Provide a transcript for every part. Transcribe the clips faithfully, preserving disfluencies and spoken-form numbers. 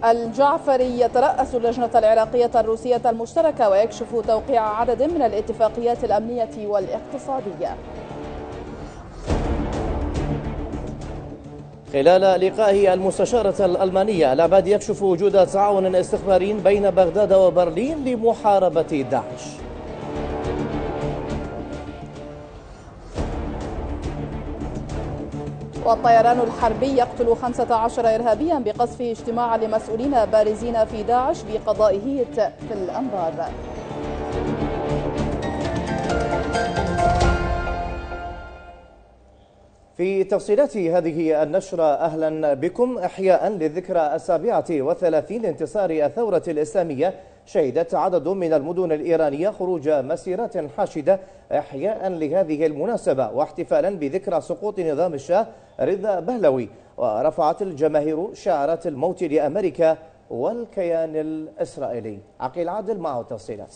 الجعفري يترأس اللجنة العراقية الروسية المشتركة ويكشف توقيع عدد من الاتفاقيات الأمنية والاقتصادية. خلال لقائه المستشارة الألمانية العبادي يكشف وجود تعاون استخباري بين بغداد وبرلين لمحاربة داعش. والطيران الحربي يقتل خمسة عشر إرهابيا بقصف اجتماع لمسؤولين بارزين في داعش بقضاء هيت في الأنبار. في تفصيلات هذه النشرة أهلا بكم. إحياء للذكرى السابعة والثلاثين لانتصار الثورة الإسلامية، شهدت عدد من المدن الإيرانية خروج مسيرات حاشدة إحياء لهذه المناسبة واحتفالا بذكرى سقوط نظام الشاه رضا بهلوي، ورفعت الجماهير شعارات الموت لأمريكا والكيان الإسرائيلي. عقيل عادل معه التفصيلات.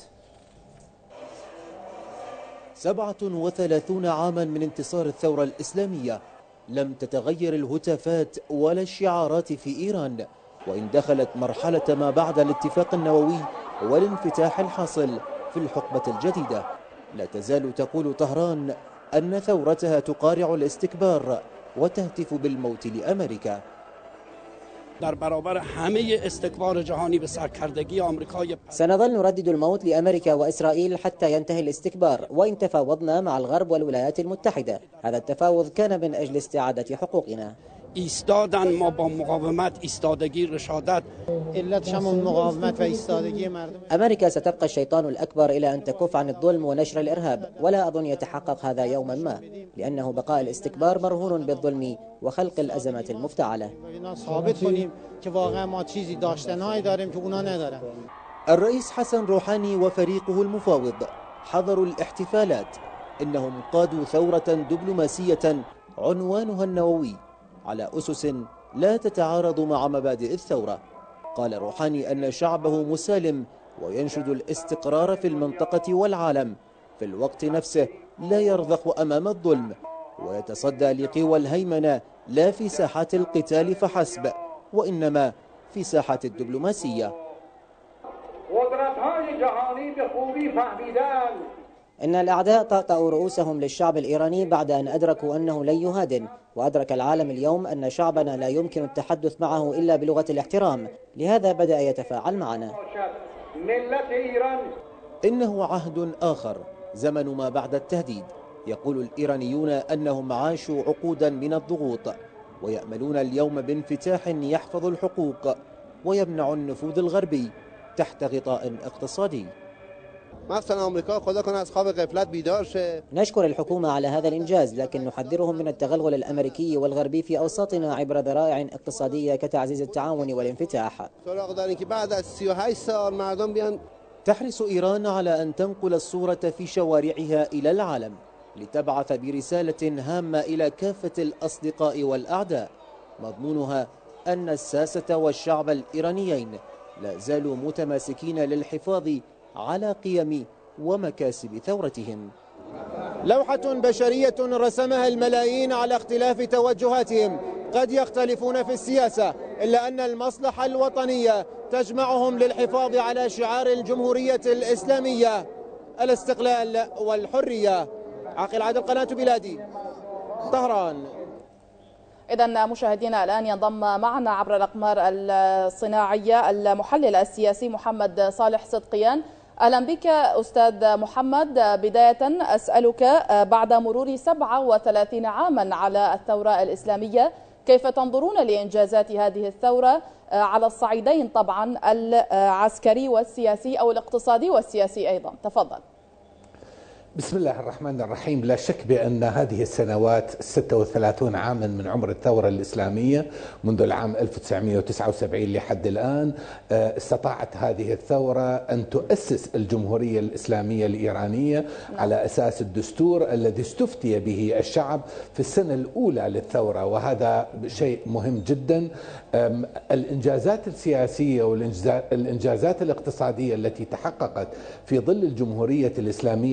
سبعة وثلاثون عاما من انتصار الثورة الإسلامية، لم تتغير الهتافات ولا الشعارات في إيران، وإن دخلت مرحلة ما بعد الاتفاق النووي والانفتاح الحاصل في الحقبة الجديدة. لا تزال تقول طهران أن ثورتها تقارع الاستكبار وتهتف بالموت لأمريكا. در برابر همه استکبار جهانی به سرکردگی آمریکای سنظل نردد الموت لأمريكا وإسرائيل حتى ينتهي الاستكبار، وإن تفاوضنا مع الغرب والولايات المتحدة. هذا التفاوض كان من أجل استعادة حقوقنا. ایستادن، ما با مقاومت، ایستادگی، رشادت. علتش همون مقاومت و ایستادگی مردم. أمريكا ستبقى الشيطان الأكبر إلى أن تكف عن الظلم ونشر الإرهاب، ولا أظن يتحقق هذا يوما ما، لأنه بقاء الاستكبار مرهون بالظلم وخلق الأزمات المفتعلة. الرئيس حسن روحاني وفريقه المفاوض حضروا الاحتفالات، إنهم قادوا ثورة دبلوماسية عنوانها النووي على أسس لا تتعارض مع مبادئ الثورة. قال روحاني أن شعبه مسالم وينشد الاستقرار في المنطقة والعالم، في الوقت نفسه لا يرضخ أمام الظلم، ويتصدى لقوى الهيمنة لا في ساحات القتال فحسب، وإنما في ساحات الدبلوماسية. إن الأعداء طأطأوا رؤوسهم للشعب الإيراني بعد أن أدركوا أنه لن يهادن، وأدرك العالم اليوم أن شعبنا لا يمكن التحدث معه إلا بلغة الاحترام، لهذا بدأ يتفاعل معنا. إنه عهد آخر، زمن ما بعد التهديد. يقول الإيرانيون أنهم عاشوا عقودا من الضغوط، ويأملون اليوم بانفتاح يحفظ الحقوق ويمنع النفوذ الغربي تحت غطاء اقتصادي. مثلا امریکا خدا کنه از خواب غفلت بیدار شه. نشكر الحكومة على هذا الإنجاز، لكن نحذرهم من التغلغل الأمريكي والغربي في أوساطنا عبر ذرائع اقتصادية كتعزيز التعاون والانفتاح. تحرص إيران على أن تنقل الصورة في شوارعها إلى العالم، لتبعث برسالة هامة إلى كافة الأصدقاء والأعداء، مضمونها أن الساسة والشعب الإيرانيين لا زالوا متماسكين للحفاظ على قيم ومكاسب ثورتهم. لوحة بشرية رسمها الملايين على اختلاف توجهاتهم، قد يختلفون في السياسة، إلا أن المصلحة الوطنية تجمعهم للحفاظ على شعار الجمهورية الإسلامية، الاستقلال والحرية. عاقل عادل، قناة بلادي، طهران. إذن مشاهدينا الآن ينضم معنا عبر الأقمار الصناعية المحلل السياسي محمد صالح صدقيان. أهلا بك أستاذ محمد. بداية أسألك بعد مرور سبعة وثلاثين عاما على الثورة الإسلامية، كيف تنظرون لإنجازات هذه الثورة على الصعيدين طبعا العسكري والسياسي أو الاقتصادي والسياسي أيضا؟ تفضل. بسم الله الرحمن الرحيم. لا شك بأن هذه السنوات ستة وثلاثين عاما من عمر الثورة الإسلامية منذ العام ألف وتسعمئة وتسعة وسبعين لحد الآن، استطاعت هذه الثورة أن تؤسس الجمهورية الإسلامية الإيرانية على أساس الدستور الذي استفتي به الشعب في السنة الأولى للثورة، وهذا شيء مهم جدا. الإنجازات السياسية والإنجازات الاقتصادية التي تحققت في ظل الجمهورية الإسلامية الإيرانية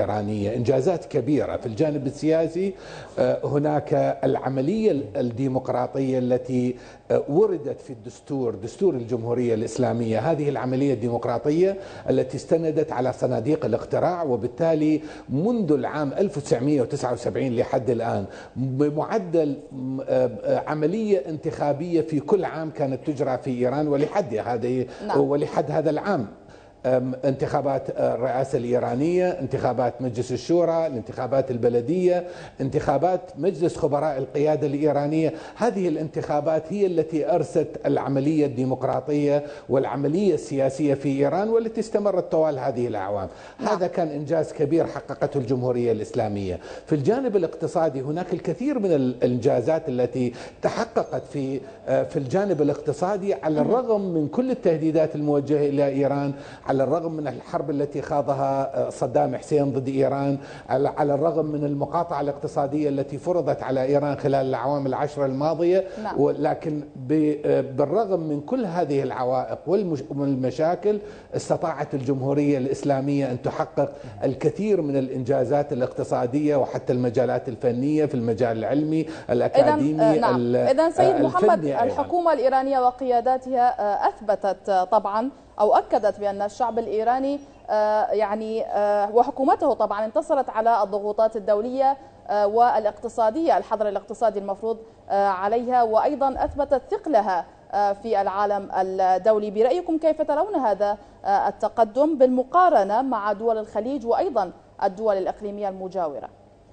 الإيرانية، إنجازات كبيرة في الجانب السياسي. هناك العملية الديمقراطية التي وردت في الدستور، دستور الجمهورية الإسلامية. هذه العملية الديمقراطية التي استندت على صناديق الاقتراع، وبالتالي منذ العام ألف وتسعمئة وتسعة وسبعين لحد الآن بمعدل عملية انتخابية في كل عام كانت تجرى في إيران، ولحد هذه ولحد هذا العام انتخابات الرئاسة الإيرانية، انتخابات مجلس الشورى، الانتخابات البلدية، انتخابات مجلس خبراء القيادة الإيرانية. هذه الانتخابات هي التي أرست العملية الديمقراطية والعملية السياسية في إيران، والتي استمرت طوال هذه الأعوام. هذا كان إنجاز كبير حققته الجمهورية الإسلامية. في الجانب الاقتصادي هناك الكثير من الإنجازات التي تحققت في في الجانب الاقتصادي، على الرغم من كل التهديدات الموجهة إلى إيران، على الرغم من الحرب التي خاضها صدام حسين ضد إيران، على الرغم من المقاطعة الاقتصادية التي فرضت على إيران خلال الأعوام العشر الماضية. نعم. لكن بالرغم من كل هذه العوائق والمشاكل استطاعت الجمهورية الإسلامية أن تحقق الكثير من الإنجازات الاقتصادية وحتى المجالات الفنية في المجال العلمي الأكاديمي. نعم. إذن سيد محمد، الحكومة الإيرانية وقياداتها أثبتت طبعا أو أكدت بأن الشعب الإيراني يعني وحكومته طبعا انتصرت على الضغوطات الدولية والاقتصادية، الحظر الاقتصادي المفروض عليها، وأيضا أثبتت ثقلها في العالم الدولي. برأيكم كيف ترون هذا التقدم بالمقارنة مع دول الخليج وأيضا الدول الإقليمية المجاورة؟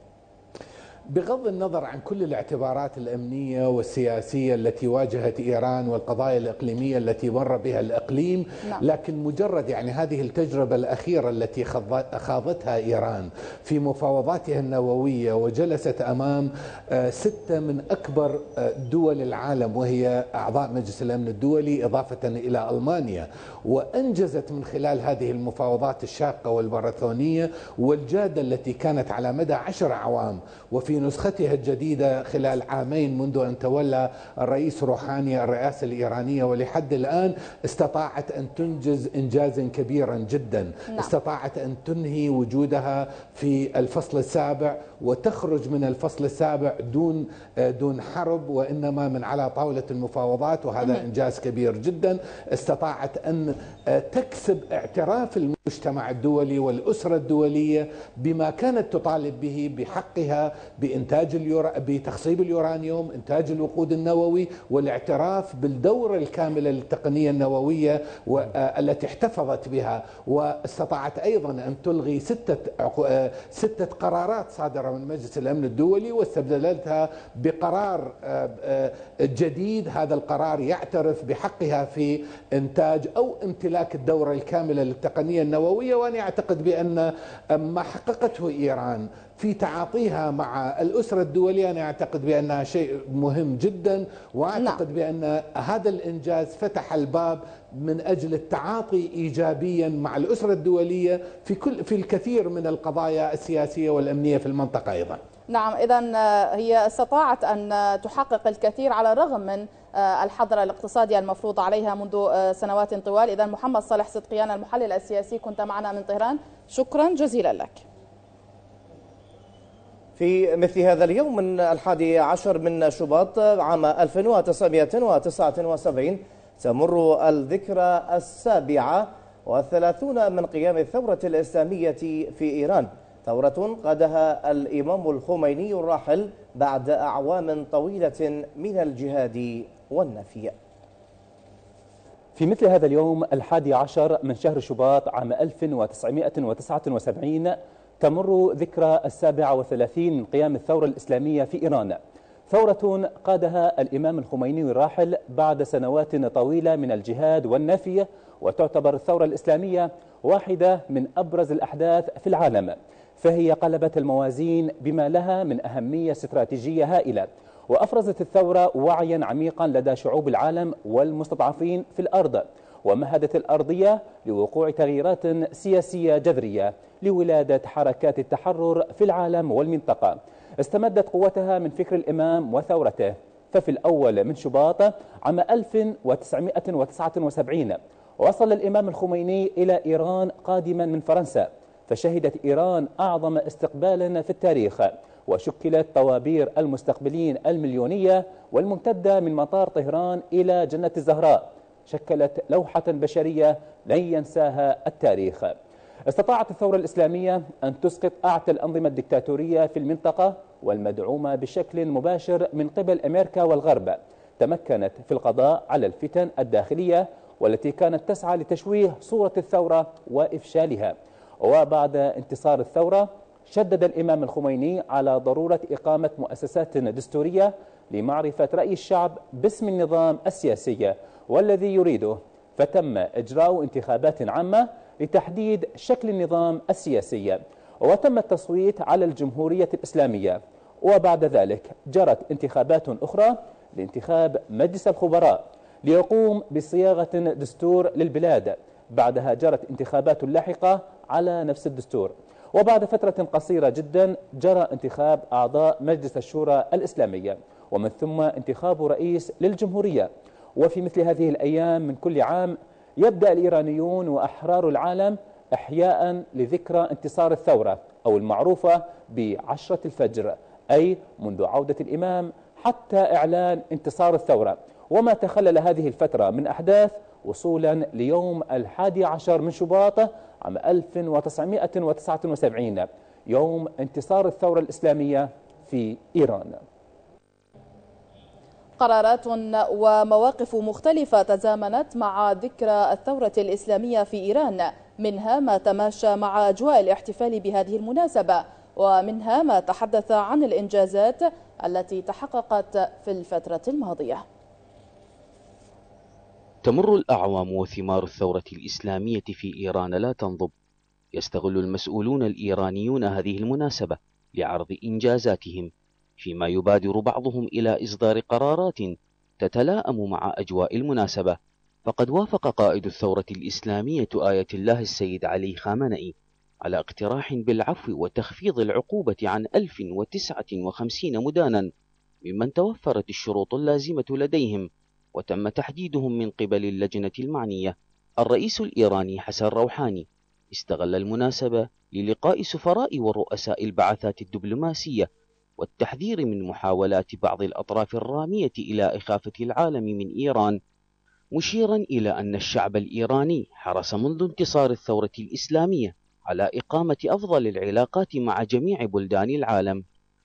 بغض النظر عن كل الاعتبارات الأمنية والسياسية التي واجهت إيران والقضايا الإقليمية التي مر بها الإقليم، نعم. لكن مجرد يعني هذه التجربة الأخيرة التي خاضتها إيران في مفاوضاتها النووية، وجلست أمام ستة من أكبر دول العالم وهي أعضاء مجلس الأمن الدولي إضافة إلى ألمانيا، وأنجزت من خلال هذه المفاوضات الشاقة والماراثونية والجادة التي كانت على مدى عشر أعوام، وفي نسختها الجديدة خلال عامين منذ أن تولى الرئيس روحاني الرئاسة الإيرانية، ولحد الآن استطاعت أن تنجز إنجازا كبيرا جدا. نعم. استطاعت أن تنهي وجودها في الفصل السابع وتخرج من الفصل السابع دون دون حرب، وإنما من على طاولة المفاوضات، وهذا مم. إنجاز كبير جدا. استطاعت أن تكسب اعتراف المجتمع الدولي والأسرة الدولية بما كانت تطالب به، بحقها بإنتاج اليورا... بتخصيب اليورانيوم، إنتاج الوقود النووي، والاعتراف بالدورة الكاملة للتقنية النووية والتي احتفظت بها. واستطاعت أيضا أن تلغي ستة ستة قرارات صادرة من مجلس الأمن الدولي واستبدلتها بقرار جديد. هذا القرار يعترف بحقها في إنتاج أو امتلاك الدورة الكاملة للتقنية النووية. وأنا أعتقد بأن ما حققته إيران في تعاطيها مع الأسرة الدولية، أنا أعتقد بأنها شيء مهم جدا، وأعتقد نعم. بأن هذا الإنجاز فتح الباب من أجل التعاطي إيجابيا مع الأسرة الدولية في كل في الكثير من القضايا السياسية والأمنية في المنطقة أيضا. نعم، إذن هي استطاعت أن تحقق الكثير على الرغم من الحظر الاقتصادي المفروض عليها منذ سنوات طوال. إذن محمد صالح صدقيان المحلل السياسي كنت معنا من طهران، شكرا جزيلا لك. في مثل هذا اليوم من الحادي عشر من شباط عام ألف وتسعمئة وتسعة وسبعين تمر الذكرى السابعة والثلاثون من قيام الثورة الإسلامية في إيران، ثورة قادها الإمام الخميني الراحل بعد أعوام طويلة من الجهاد والنفي. في مثل هذا اليوم الحادي عشر من شهر شباط عام ألف وتسعمئة وتسعة وسبعين تمر ذكرى السابعة وثلاثين من قيام الثورة الإسلامية في إيران، ثورة قادها الإمام الخميني الراحل بعد سنوات طويلة من الجهاد والنفي، وتعتبر الثورة الإسلامية واحدة من أبرز الأحداث في العالم، فهي قلبت الموازين بما لها من أهمية استراتيجية هائلة، وأفرزت الثورة وعيا عميقا لدى شعوب العالم والمستضعفين في الأرض، ومهدت الأرضية لوقوع تغييرات سياسية جذرية لولادة حركات التحرر في العالم والمنطقة استمدت قوتها من فكر الإمام وثورته. ففي الأول من شباط عام ألف وتسعمئة وتسعة وسبعين وصل الإمام الخميني إلى إيران قادما من فرنسا، فشهدت إيران أعظم استقبال في التاريخ، وشكلت طوابير المستقبلين المليونية والممتدة من مطار طهران إلى جنة الزهراء شكلت لوحة بشرية لن ينساها التاريخ. استطاعت الثورة الإسلامية أن تسقط أعتى الأنظمة الدكتاتورية في المنطقة والمدعومة بشكل مباشر من قبل أمريكا والغرب. تمكنت في القضاء على الفتن الداخلية والتي كانت تسعى لتشويه صورة الثورة وإفشالها. وبعد انتصار الثورة شدد الإمام الخميني على ضرورة إقامة مؤسسات دستورية لمعرفة رأي الشعب باسم النظام السياسي والذي يريده، فتم إجراء انتخابات عامة لتحديد شكل النظام السياسي، وتم التصويت على الجمهورية الإسلامية. وبعد ذلك جرت انتخابات أخرى لانتخاب مجلس الخبراء ليقوم بصياغة دستور للبلاد. بعدها جرت انتخابات لاحقة على نفس الدستور، وبعد فترة قصيرة جدا جرى انتخاب أعضاء مجلس الشورى الإسلامية، ومن ثم انتخاب رئيس للجمهورية. وفي مثل هذه الأيام من كل عام يبدأ الإيرانيون وأحرار العالم إحياء لذكرى انتصار الثورة، أو المعروفة بعشرة الفجر، أي منذ عودة الإمام حتى إعلان انتصار الثورة، وما تخلل هذه الفترة من أحداث وصولا ليوم الحادي عشر من شباط عام ألف وتسعمائة وتسعة وسبعين، يوم انتصار الثورة الإسلامية في إيران. قرارات ومواقف مختلفة تزامنت مع ذكرى الثورة الإسلامية في إيران، منها ما تماشى مع أجواء الاحتفال بهذه المناسبة، ومنها ما تحدث عن الإنجازات التي تحققت في الفترة الماضية. تمر الأعوام وثمار الثورة الإسلامية في إيران لا تنضب. يستغل المسؤولون الإيرانيون هذه المناسبة لعرض إنجازاتهم، فيما يبادر بعضهم إلى إصدار قرارات تتلائم مع أجواء المناسبة. فقد وافق قائد الثورة الإسلامية آية الله السيد علي خامنئي على اقتراح بالعفو وتخفيض العقوبة عن ألف وتسعة وخمسين مدانا ممن توفرت الشروط اللازمة لديهم وتم تحديدهم من قبل اللجنة المعنية. الرئيس الإيراني حسن روحاني استغل المناسبة للقاء سفراء ورؤساء البعثات الدبلوماسية والتحذير من محاولات بعض الأطراف الرامية إلى إخافة العالم من إيران، مشيرا إلى أن الشعب الإيراني حرص منذ انتصار الثورة الإسلامية على إقامة أفضل العلاقات مع جميع بلدان العالم.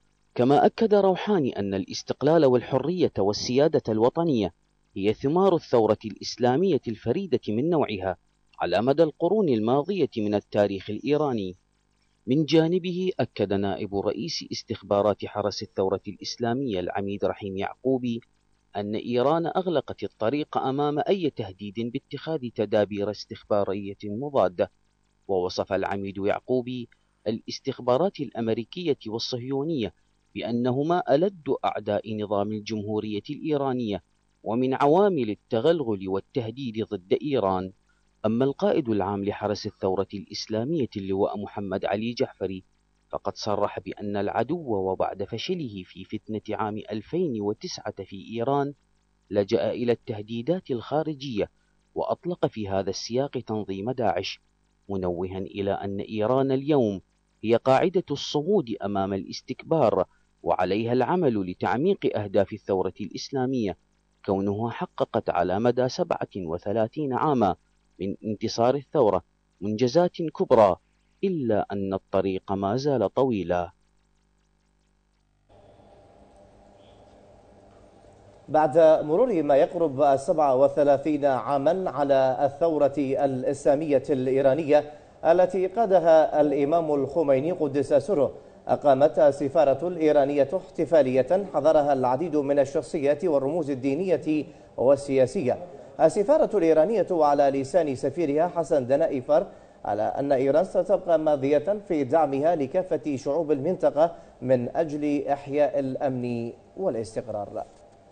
كما أكد روحاني أن الاستقلال والحرية والسيادة الوطنية هي ثمار الثورة الإسلامية الفريدة من نوعها على مدى القرون الماضية من التاريخ الإيراني. من جانبه أكد نائب رئيس استخبارات حرس الثورة الإسلامية العميد رحيم يعقوبي أن إيران أغلقت الطريق أمام أي تهديد باتخاذ تدابير استخبارية مضادة. ووصف العميد يعقوبي الاستخبارات الأمريكية والصهيونية بأنهما ألد أعداء نظام الجمهورية الإيرانية ومن عوامل التغلغل والتهديد ضد إيران. أما القائد العام لحرس الثورة الإسلامية اللواء محمد علي جعفري فقد صرح بأن العدو وبعد فشله في فتنة عام ألفين وتسعة في إيران لجأ إلى التهديدات الخارجية، وأطلق في هذا السياق تنظيم داعش، منوها إلى أن إيران اليوم هي قاعدة الصمود أمام الاستكبار، وعليها العمل لتعميق أهداف الثورة الإسلامية، كونها حققت على مدى سبعة وثلاثين عاما من انتصار الثورة منجزات كبرى، إلا أن الطريق ما زال طويلا. بعد مرور ما يقرب سبعة وثلاثين عاما على الثورة الإسلامية الإيرانية التي قادها الإمام الخميني قدس سره، أقامت السفارة الإيرانية احتفالية حضرها العديد من الشخصيات والرموز الدينية والسياسية. السفارة الإيرانية وعلى لسان سفيرها حسن دنائفر على أن إيران ستبقى ماضية في دعمها لكافة شعوب المنطقة من أجل إحياء الأمن والاستقرار.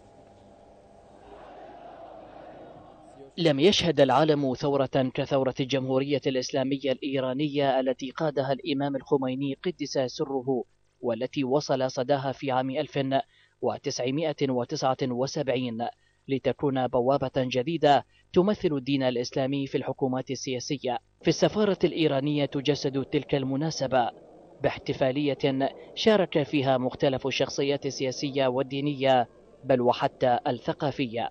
لم يشهد العالم ثورة كثورة الجمهورية الإسلامية الإيرانية التي قادها الإمام الخميني قدس سره، والتي وصل صداها في عام ألف وتسعمائة وتسعة وسبعين لتكون بوابة جديدة تمثل الدين الإسلامي في الحكومات السياسية. في السفارة الإيرانية تجسد تلك المناسبة باحتفالية شارك فيها مختلف الشخصيات السياسية والدينية بل وحتى الثقافية.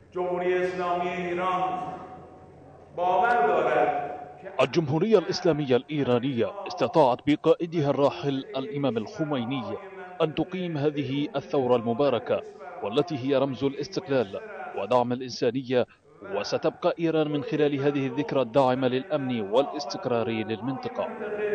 الجمهورية الإسلامية الإيرانية استطاعت بقائدها الراحل الإمام الخميني أن تقيم هذه الثورة المباركة والتي هي رمز الاستقلال ودعم الإنسانية، وستبقى إيران من خلال هذه الذكرى الداعمة للأمن والاستقرار للمنطقة.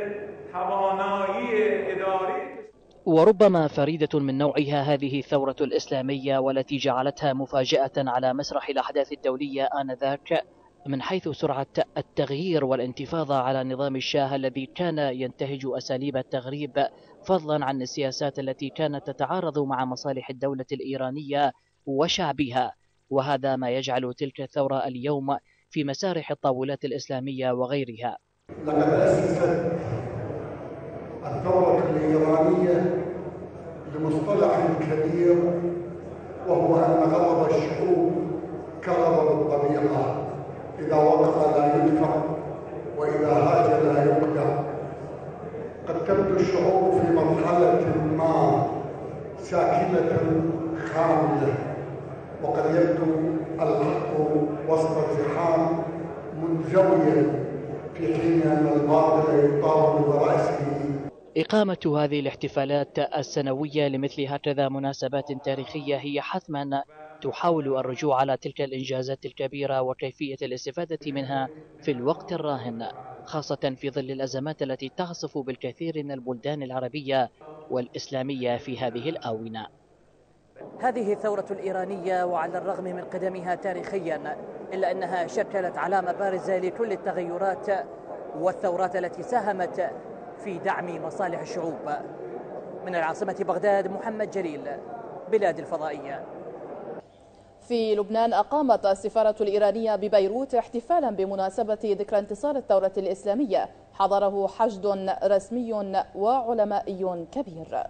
وربما فريدة من نوعها هذه الثورة الإسلامية، والتي جعلتها مفاجأة على مسرح الأحداث الدولية آنذاك من حيث سرعة التغيير والانتفاضة على نظام الشاه الذي كان ينتهج أساليب التغريب، فضلا عن السياسات التي كانت تتعارض مع مصالح الدولة الإيرانية وشعبها. وهذا ما يجعل تلك الثورة اليوم في مسارح الطاولات الإسلامية وغيرها. لقد أسست الثورة الإيرانية لمصطلح كبير، وهو أن غضب الشعوب كغضب الطبيعة، إذا وقف لا يدفع وإذا هاج لا يقدع. قد تبدو الشعوب في مرحلة ما ساكنة خاملة، وقد يبدو الحق وسط الزحام منزويا في حين أن الباطل يطاول برأسه. إقامة هذه الاحتفالات السنوية لمثل هكذا مناسبات تاريخية هي حتما تحاول الرجوع على تلك الإنجازات الكبيرة وكيفية الاستفادة منها في الوقت الراهن، خاصة في ظل الأزمات التي تعصف بالكثير من البلدان العربية والإسلامية في هذه الآونة. هذه الثورة الإيرانية وعلى الرغم من قدمها تاريخيا إلا أنها شكلت علامة بارزة لكل التغيرات والثورات التي ساهمت في دعم مصالح الشعوب. من العاصمة بغداد، محمد جليل، بلاد الفضائية. في لبنان أقامت السفارة الإيرانية ببيروت احتفالا بمناسبة ذكرى انتصار الثورة الإسلامية حضره حشد رسمي وعلمائي كبير.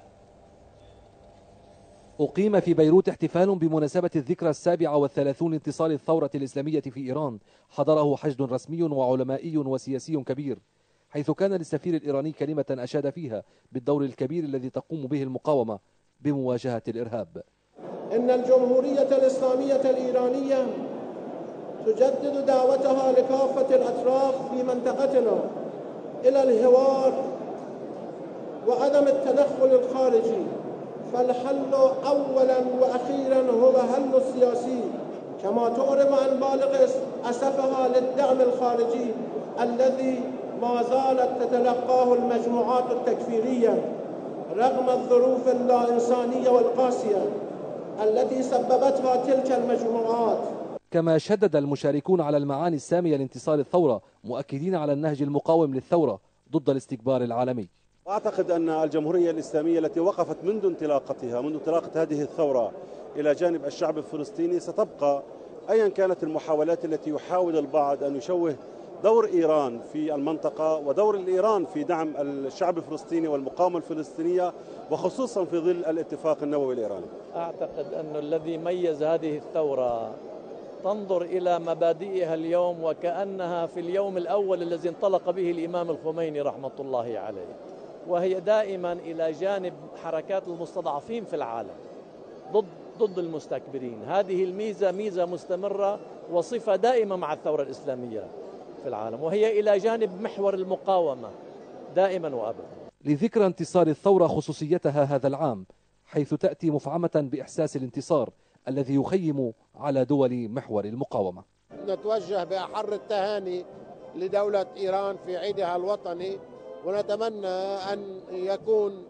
أقيم في بيروت احتفال بمناسبة الذكرى السابعة والثلاثون لانتصار الثورة الإسلامية في إيران حضره حشد رسمي وعلمائي وسياسي كبير، حيث كان للسفير الإيراني كلمة أشاد فيها بالدور الكبير الذي تقوم به المقاومة بمواجهة الإرهاب. إن الجمهورية الإسلامية الإيرانية تجدد دعوتها لكافة الأطراف في منطقتنا إلى الحوار وعدم التدخل الخارجي، فالحل أولا وأخيرا هو حل السياسي، كما تعرب عن بالغ أسفها للدعم الخارجي الذي ما زالت تتلقاه المجموعات التكفيرية رغم الظروف اللا إنسانية والقاسية التي سببتها تلك المجموعات. كما شدد المشاركون على المعاني السامية لانتصار الثورة، مؤكدين على النهج المقاوم للثورة ضد الاستكبار العالمي. أعتقد أن الجمهورية الإسلامية التي وقفت منذ انطلاقتها منذ انطلاقة هذه الثورة إلى جانب الشعب الفلسطيني ستبقى، أيا كانت المحاولات التي يحاول البعض أن يشوه دور إيران في المنطقة ودور الإيران في دعم الشعب الفلسطيني والمقاومة الفلسطينية، وخصوصا في ظل الاتفاق النووي الإيراني. أعتقد أن الذي ميز هذه الثورة تنظر إلى مبادئها اليوم وكأنها في اليوم الأول الذي انطلق به الإمام الخميني رحمة الله عليه، وهي دائما إلى جانب حركات المستضعفين في العالم ضد ضد المستكبرين. هذه الميزة ميزة مستمرة وصفة دائمة مع الثورة الإسلامية في العالم، وهي إلى جانب محور المقاومة دائما وأبدا. لذكرى انتصار الثورة خصوصيتها هذا العام، حيث تأتي مفعمة بإحساس الانتصار الذي يخيم على دول محور المقاومة. نتوجه بأحر التهاني لدولة إيران في عيدها الوطني، ونتمنى أن يكون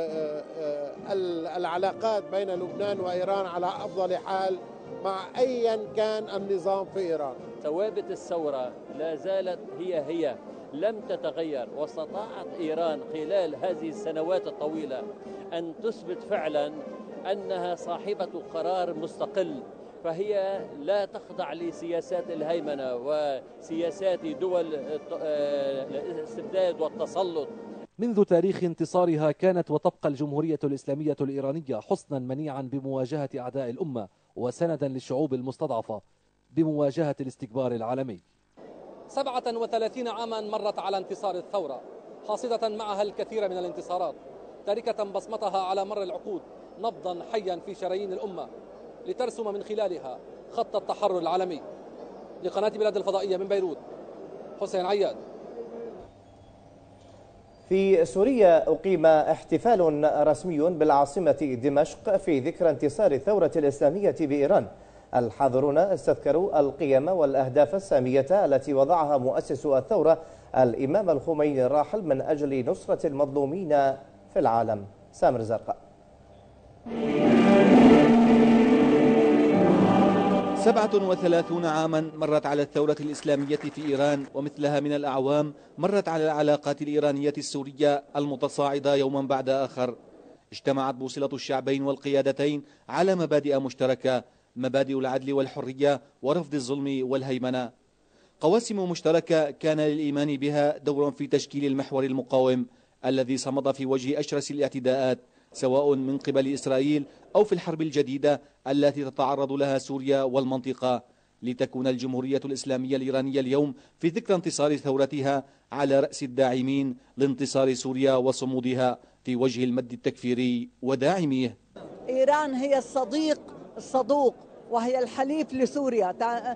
العلاقات بين لبنان وإيران على أفضل حال مع أيا كان النظام في إيران. ثوابت الثورة لا زالت هي هي لم تتغير، واستطاعت إيران خلال هذه السنوات الطويلة أن تثبت فعلا أنها صاحبة قرار مستقل، فهي لا تخضع لسياسات الهيمنة وسياسات دول الاستبداد والتسلط. منذ تاريخ انتصارها كانت وتبقى الجمهورية الإسلامية الإيرانية حصنا منيعا بمواجهة أعداء الأمة وسندا للشعوب المستضعفة بمواجهة الاستكبار العالمي. سبعة وثلاثين عاما مرت على انتصار الثورة، حاصدة معها الكثير من الانتصارات، تاركة بصمتها على مر العقود نبضا حيا في شرايين الأمة لترسم من خلالها خط التحرر العالمي. لقناة بلاد الفضائية من بيروت، حسين عياد. في سوريا أقيم احتفال رسمي بالعاصمة دمشق في ذكرى انتصار الثورة الإسلامية بإيران. الحاضرون استذكروا القيم والأهداف السامية التي وضعها مؤسس الثورة الإمام الخميني الراحل من أجل نصرة المظلومين في العالم. سامر زرقاء. سبعة وثلاثون عاما مرت على الثورة الإسلامية في إيران، ومثلها من الأعوام مرت على العلاقات الإيرانية السورية المتصاعدة يوما بعد آخر. اجتمعت بوصلة الشعبين والقيادتين على مبادئ مشتركة، مبادئ العدل والحرية ورفض الظلم والهيمنة. قواسم مشتركة كان للإيمان بها دور في تشكيل المحور المقاوم الذي صمد في وجه أشرس الاعتداءات، سواء من قبل إسرائيل أو في الحرب الجديدة التي تتعرض لها سوريا والمنطقة، لتكون الجمهورية الإسلامية الإيرانية اليوم في ذكرى انتصار ثورتها على رأس الداعمين لانتصار سوريا وصمودها في وجه المد التكفيري وداعميه. إيران هي الصديق الصدوق وهي الحليف لسوريا،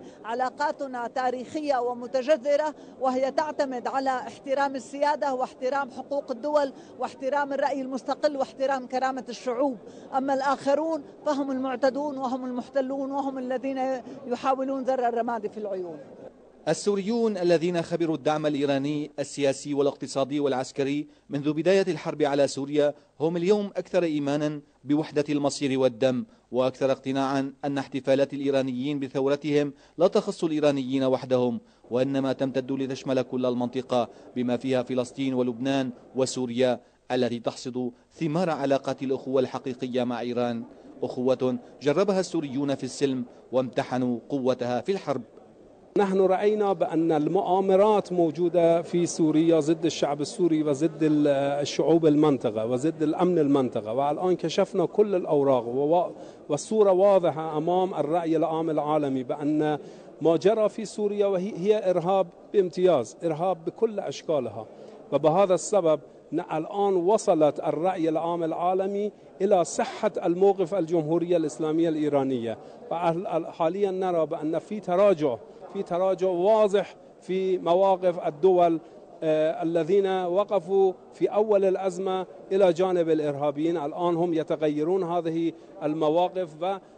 علاقاتنا تاريخية ومتجذرة، وهي تعتمد على احترام السيادة واحترام حقوق الدول واحترام الرأي المستقل واحترام كرامة الشعوب. أما الآخرون فهم المعتدون وهم المحتلون وهم الذين يحاولون ذر الرماد في العيون. السوريون الذين خبروا الدعم الإيراني السياسي والاقتصادي والعسكري منذ بداية الحرب على سوريا هم اليوم أكثر إيمانا بوحدة المصير والدم، وأكثر اقتناعا أن احتفالات الإيرانيين بثورتهم لا تخص الإيرانيين وحدهم، وإنما تمتد لتشمل كل المنطقة بما فيها فلسطين ولبنان وسوريا التي تحصد ثمار علاقات الأخوة الحقيقية مع إيران، أخوة جربها السوريون في السلم وامتحنوا قوتها في الحرب. نحن رأينا بأن المؤامرات موجودة في سوريا ضد الشعب السوري وضد الشعوب المنطقة وضد الأمن المنطقة، والآن كشفنا كل الأوراق والصورة واضحة أمام الرأي العام العالمي بأن ما جرى في سوريا وهي إرهاب بامتياز، إرهاب بكل أشكالها. وبهذا السبب الآن وصلت الرأي العام العالمي إلى صحة الموقف الجمهورية الإسلامية الإيرانية، وحاليا نرى بأن في تراجع في تراجع واضح في مواقف الدول آه الذين وقفوا في أول الأزمة إلى جانب الإرهابيين. الآن هم يتغيرون هذه المواقف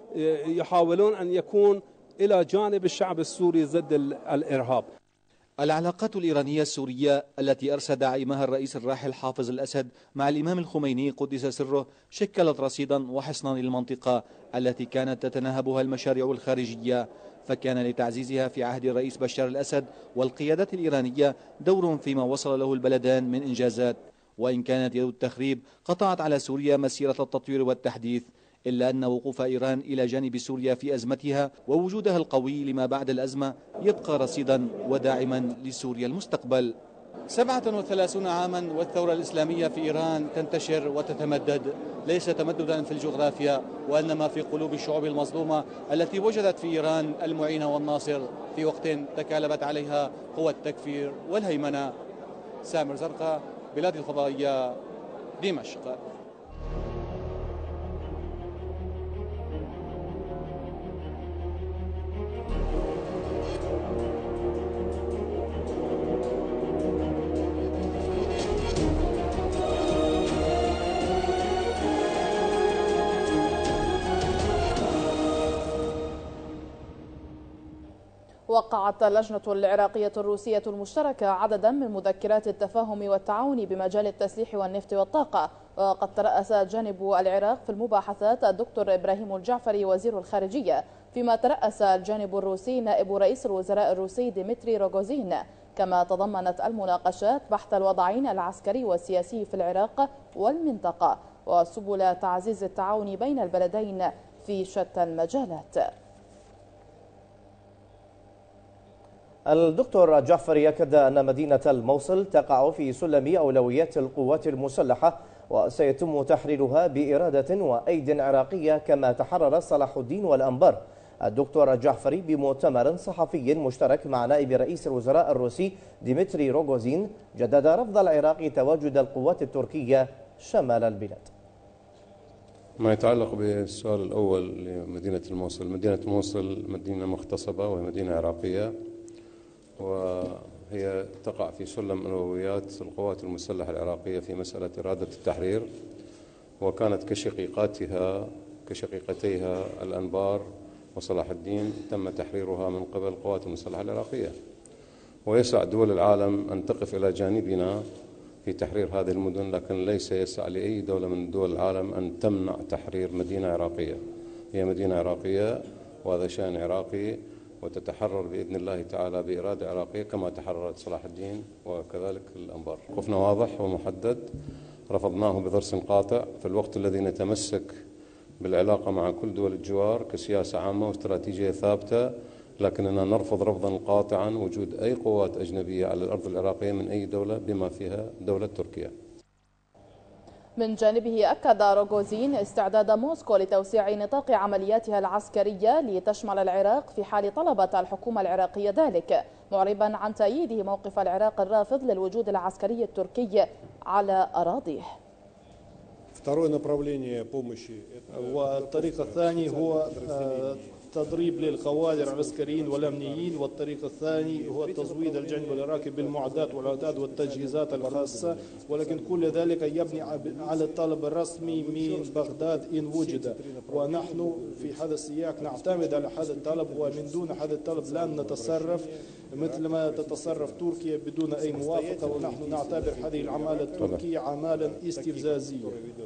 ويحاولون أن يكون إلى جانب الشعب السوري ضد الإرهاب. العلاقات الإيرانية السورية التي أرسى داعمها الرئيس الراحل حافظ الأسد مع الإمام الخميني قدس سره شكلت رصيدا وحصنا للمنطقة التي كانت تتناهبها المشاريع الخارجية، فكان لتعزيزها في عهد الرئيس بشار الأسد والقيادة الإيرانية دور فيما وصل له البلدان من إنجازات. وإن كانت يد التخريب قطعت على سوريا مسيرة التطوير والتحديث، إلا أن وقوف إيران إلى جانب سوريا في أزمتها ووجودها القوي لما بعد الأزمة يبقى رصيدا وداعما لسوريا المستقبل. سبعة وثلاثون عاما والثورة الإسلامية في إيران تنتشر وتتمدد، ليس تمددا في الجغرافيا وإنما في قلوب الشعوب المظلومة التي وجدت في إيران المعين والناصر في وقت تكالبت عليها قوى التكفير والهيمنة. سامر زرقاء، بلاد الفضائية، دمشق. وقعت اللجنة العراقية الروسية المشتركة عددا من مذكرات التفاهم والتعاون بمجال التسليح والنفط والطاقة. وقد ترأس جانب العراق في المباحثات الدكتور إبراهيم الجعفري وزير الخارجية، فيما ترأس الجانب الروسي نائب رئيس الوزراء الروسي ديمتري روغوزين. كما تضمنت المناقشات بحث الوضعين العسكري والسياسي في العراق والمنطقة وسبل تعزيز التعاون بين البلدين في شتى المجالات. الدكتور جعفري أكد أن مدينة الموصل تقع في سلم أولويات القوات المسلحة، وسيتم تحريرها بإرادة وأيد عراقية كما تحرر صلاح الدين والأنبار. الدكتور الجعفري بمؤتمر صحفي مشترك مع نائب رئيس الوزراء الروسي ديمتري روغوزين جدد رفض العراق تواجد القوات التركية شمال البلاد. ما يتعلق بالسؤال الأول لمدينة الموصل، مدينة الموصل مدينة مغتصبة وهي مدينة عراقية، وهي تقع في سلم أولويات القوات المسلحة العراقية في مسألة إرادة التحرير، وكانت كشقيقاتها كشقيقتيها الأنبار وصلاح الدين تم تحريرها من قبل القوات المسلحة العراقية، ويسع دول العالم أن تقف إلى جانبنا في تحرير هذه المدن، لكن ليس يسع لأي دولة من دول العالم أن تمنع تحرير مدينة عراقية. هي مدينة عراقية وهذا شأن عراقي، وتتحرر بإذن الله تعالى بإرادة عراقية كما تحررت صلاح الدين وكذلك الأنبار. موقفنا واضح ومحدد، رفضناه بضرس قاطع في الوقت الذي نتمسك بالعلاقة مع كل دول الجوار كسياسة عامة واستراتيجية ثابتة، لكننا نرفض رفضا قاطعا وجود أي قوات أجنبية على الأرض العراقية من أي دولة بما فيها دولة تركيا. من جانبه أكد روغوزين استعداد موسكو لتوسيع نطاق عملياتها العسكرية لتشمل العراق في حال طلبت الحكومة العراقية ذلك، معربا عن تأييده موقف العراق الرافض للوجود العسكري التركي على أراضيه. والطريق الثاني هو تدريب للقوادر العسكريين والأمنيين، والطريق الثاني هو تزويد الجانب العراقي بالمعدات والعتاد والتجهيزات الخاصة، ولكن كل ذلك يبني على الطلب الرسمي من بغداد إن وجد، ونحن في هذا السياق نعتمد على هذا الطلب، ومن دون هذا الطلب لن نتصرف مثل ما تتصرف تركيا بدون أي موافقة، ونحن نعتبر هذه العمالة التركية عمالا استفزازية.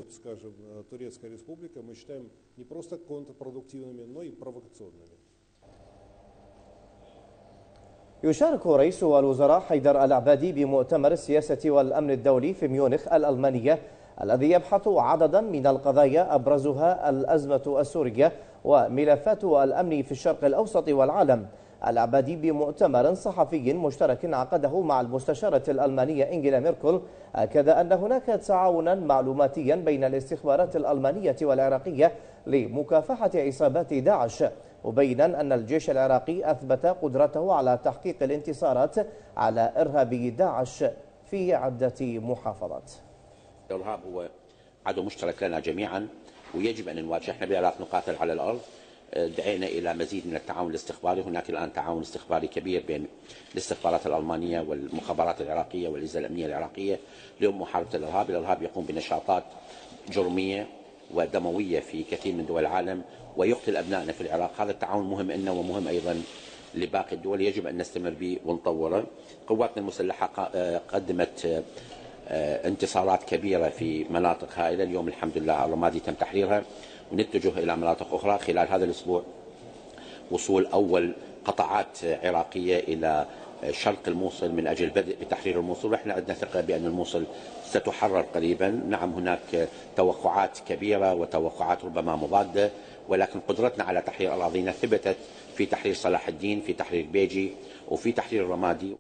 يشارك رئيس الوزراء حيدر العبادي بمؤتمر السياسة والأمن الدولي في ميونخ الألمانية الذي يبحث عددا من القضايا أبرزها الأزمة السورية وملفات الأمن في الشرق الأوسط والعالم. العبادي بمؤتمر صحفي مشترك عقده مع المستشارة الألمانية إنجيلا ميركل أكد أن هناك تعاونا معلوماتيا بين الاستخبارات الألمانية والعراقية لمكافحة عصابات داعش، مبينا أن الجيش العراقي أثبت قدرته على تحقيق الانتصارات على إرهابي داعش في عدة محافظات. الإرهاب هو عدو مشترك لنا جميعا ويجب أن نواجه. احنا بالعراق نقاتل على الأرض، دعينا إلى مزيد من التعاون الاستخباري. هناك الآن تعاون استخباري كبير بين الاستخبارات الألمانية والمخابرات العراقية والأجهزة الأمنية العراقية لمحاربة الإرهاب. الإرهاب يقوم بنشاطات جرمية ودموية في كثير من دول العالم ويقتل أبنائنا في العراق. هذا التعاون مهم لنا ومهم أيضا لباقي الدول، يجب أن نستمر به ونطوره. قواتنا المسلحة قدمت انتصارات كبيرة في مناطق هائلة. اليوم الحمد لله الرمادي تم تحريرها ونتجه إلى مناطق أخرى. خلال هذا الأسبوع وصول أول قطاعات عراقية إلى شرق الموصل من أجل البدء بتحرير الموصل، ونحن عندنا ثقة بأن الموصل ستحرر قريبا. نعم هناك توقعات كبيرة وتوقعات ربما مضادة، ولكن قدرتنا على تحرير أراضينا ثبتت في تحرير صلاح الدين، في تحرير بيجي، وفي تحرير الرمادي.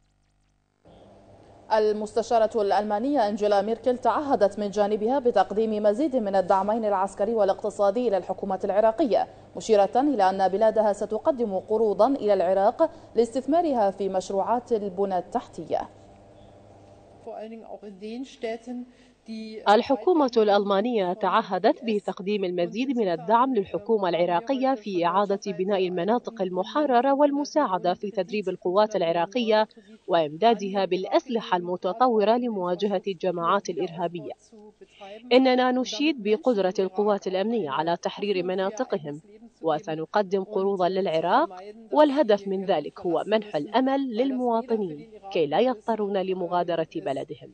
المستشارة الألمانية أنجيلا ميركل تعهدت من جانبها بتقديم مزيد من الدعمين العسكري والاقتصادي إلى الحكومة العراقية، مشيرة إلى أن بلادها ستقدم قروضا إلى العراق لاستثمارها في مشروعات البنى التحتية. الحكومة الألمانية تعهدت بتقديم المزيد من الدعم للحكومة العراقية في إعادة بناء المناطق المحررة والمساعدة في تدريب القوات العراقية وإمدادها بالأسلحة المتطورة لمواجهة الجماعات الإرهابية. إننا نشيد بقدرة القوات الأمنية على تحرير مناطقهم، وسنقدم قروضا للعراق، والهدف من ذلك هو منح الأمل للمواطنين كي لا يضطرون لمغادرة بلدهم.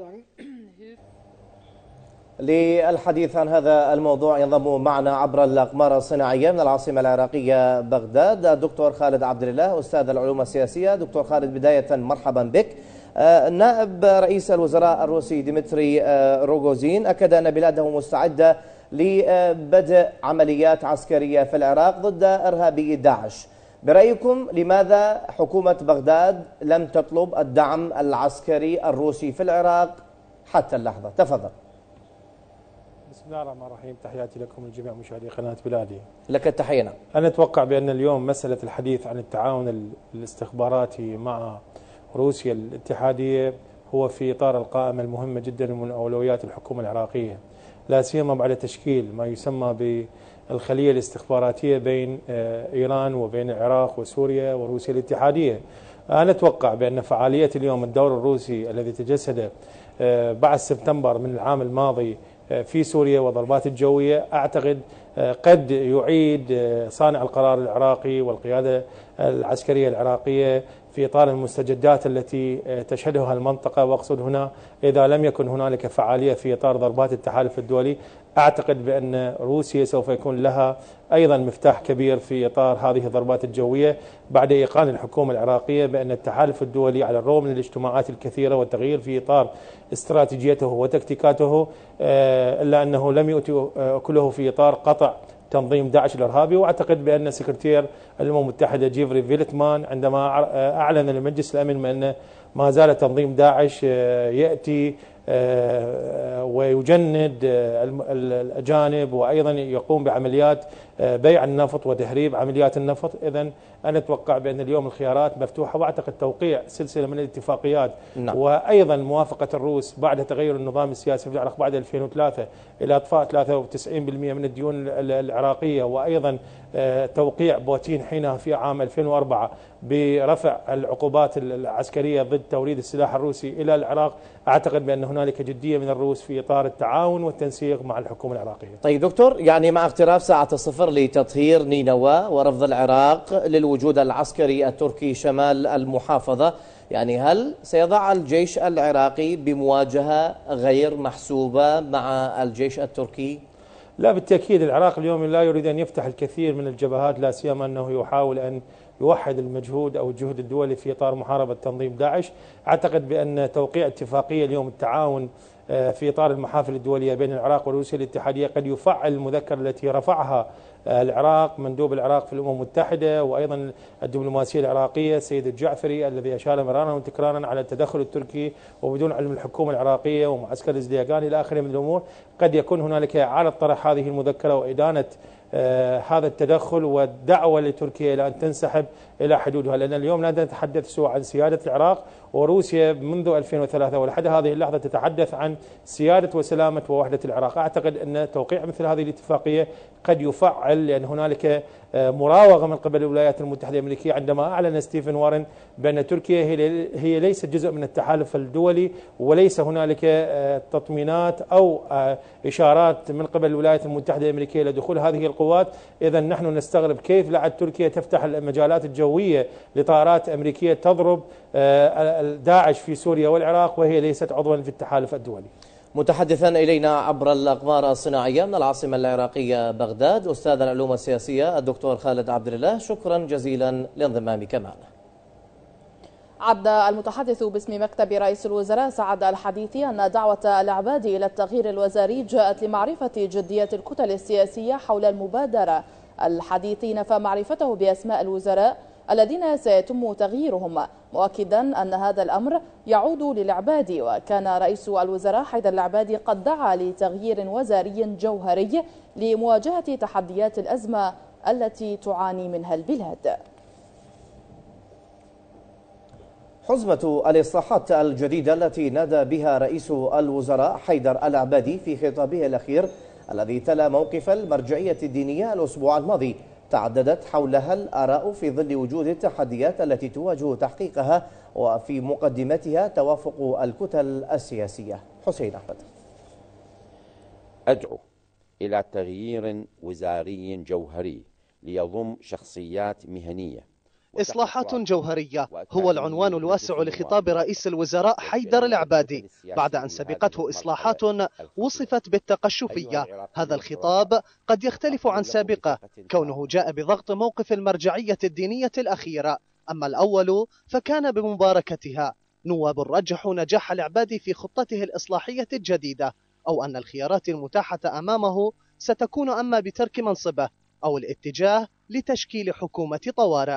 للحديث عن هذا الموضوع ينضم معنا عبر الأقمار الصناعية من العاصمة العراقية بغداد الدكتور خالد عبد الله أستاذ العلوم السياسية. دكتور خالد، بداية مرحبا بك. نائب رئيس الوزراء الروسي ديمتري روغوزين أكد أن بلاده مستعدة لبدء عمليات عسكرية في العراق ضد إرهابي داعش. برأيكم لماذا حكومة بغداد لم تطلب الدعم العسكري الروسي في العراق حتى اللحظة؟ تفضل. بسم الله الرحمن الرحيم، تحياتي لكم لجميع مشاهدي قناة بلادي. لك التحية. أنا أتوقع بأن اليوم مسألة الحديث عن التعاون الاستخباراتي مع روسيا الاتحادية هو في إطار القائمة المهمة جدا من أولويات الحكومة العراقية، لا سيما بعد تشكيل ما يسمى بالخلية الاستخباراتية بين إيران وبين العراق وسوريا وروسيا الاتحادية. أنا أتوقع بأن فعالية اليوم الدور الروسي الذي تجسد بعد سبتمبر من العام الماضي في سوريا والضربات الجوية، أعتقد قد يعيد صانع القرار العراقي والقيادة العسكرية العراقية في إطار المستجدات التي تشهدها المنطقة، وأقصد هنا إذا لم يكن هنالك فعالية في إطار ضربات التحالف الدولي، أعتقد بأن روسيا سوف يكون لها أيضا مفتاح كبير في إطار هذه الضربات الجوية بعد إيقان الحكومة العراقية بأن التحالف الدولي على الرغم من الاجتماعات الكثيرة والتغيير في إطار استراتيجيته وتكتيكاته، إلا أنه لم يؤتي كله في إطار قطع تنظيم داعش الإرهابي. وأعتقد بأن سكرتير الأمم المتحدة جيفري فيلتمان عندما أعلن لمجلس الأمن بأن ما زال تنظيم داعش يأتي ويجند الأجانب وأيضا يقوم بعمليات بيع النفط وتهريب عمليات النفط، إذن أنا أتوقع بأن اليوم الخيارات مفتوحة، وأعتقد توقيع سلسلة من الاتفاقيات نعم. وأيضا موافقة الروس بعد تغير النظام السياسي في العراق بعد ألفين وثلاثة إلى إطفاء ثلاثة وتسعين بالمئة من الديون العراقية، وأيضا توقيع بوتين حينها في عام ألفين وأربعة برفع العقوبات العسكرية ضد توريد السلاح الروسي إلى العراق. أعتقد بأن هنالك جدية من الروس في إطار التعاون والتنسيق مع الحكومة العراقية. طيب دكتور، يعني مع اقتراب ساعة الصفر لتطهير نينوى ورفض العراق للوجود العسكري التركي شمال المحافظة، يعني هل سيضع الجيش العراقي بمواجهة غير محسوبة مع الجيش التركي؟ لا بالتأكيد، العراق اليوم لا يريد أن يفتح الكثير من الجبهات، لا سيما أنه يحاول أن يوحد المجهود أو الجهد الدولي في إطار محاربة تنظيم داعش. أعتقد بأن توقيع اتفاقية اليوم التعاون في إطار المحافل الدولية بين العراق وروسيا الاتحادية قد يفعل المذكرة التي رفعها العراق مندوب العراق في الأمم المتحدة وأيضا الدبلوماسية العراقية السيد الجعفري، الذي أشار مرارا وتكرارا على التدخل التركي وبدون علم الحكومة العراقية ومعسكر الزديقان إلى آخره من الأمور. قد يكون هنالك إعادة طرح هذه المذكرة وإدانة آه هذا التدخل والدعوة لتركيا إلى أن تنسحب إلى حدودها، لأن اليوم لا نتحدث سوى عن سيادة العراق، وروسيا منذ ألفين وثلاثة ولحد هذه اللحظة تتحدث عن سيادة وسلامة ووحدة العراق. أعتقد أن توقيع مثل هذه الاتفاقية قد يفعل، لأن هنالك مراوغة من قبل الولايات المتحدة الأمريكية عندما أعلن ستيفن وارن بأن تركيا هي ليست جزء من التحالف الدولي، وليس هنالك تطمينات أو إشارات من قبل الولايات المتحدة الأمريكية لدخول هذه القوات. إذا نحن نستغرب كيف لعد تركيا تفتح المجالات الجوية لطائرات أمريكية تضرب داعش في سوريا والعراق وهي ليست عضوا في التحالف الدولي. متحدثا إلينا عبر الأقمار الصناعية من العاصمة العراقية بغداد أستاذ العلوم السياسية الدكتور خالد عبد الله، شكرا جزيلا لانضمامك معنا. عد المتحدث باسم مكتب رئيس الوزراء سعد الحديثي أن دعوة العبادي إلى التغيير الوزاري جاءت لمعرفة جدية الكتل السياسية حول المبادرة. الحديثي نفى معرفته بأسماء الوزراء الذين سيتم تغييرهم، مؤكدا أن هذا الأمر يعود للعبادي، وكان رئيس الوزراء حيدر العبادي قد دعا لتغيير وزاري جوهري لمواجهة تحديات الأزمة التي تعاني منها البلاد. حزمة الإصلاحات الجديدة التي نادى بها رئيس الوزراء حيدر العبادي في خطابه الأخير الذي تلا موقف المرجعية الدينية الأسبوع الماضي تعددت حولها الآراء في ظل وجود التحديات التي تواجه تحقيقها، وفي مقدمتها توافق الكتل السياسية. حسين أحمد. أدعو إلى تغيير وزاري جوهري ليضم شخصيات مهنية. إصلاحات جوهرية هو العنوان الواسع لخطاب رئيس الوزراء حيدر العبادي بعد أن سبقته إصلاحات وصفت بالتقشفية. هذا الخطاب قد يختلف عن سابقه كونه جاء بضغط موقف المرجعية الدينية الأخيرة، أما الأول فكان بمباركتها. نواب رجحوا نجاح العبادي في خطته الإصلاحية الجديدة، أو أن الخيارات المتاحة أمامه ستكون أما بترك منصبه أو الاتجاه لتشكيل حكومة طوارئ.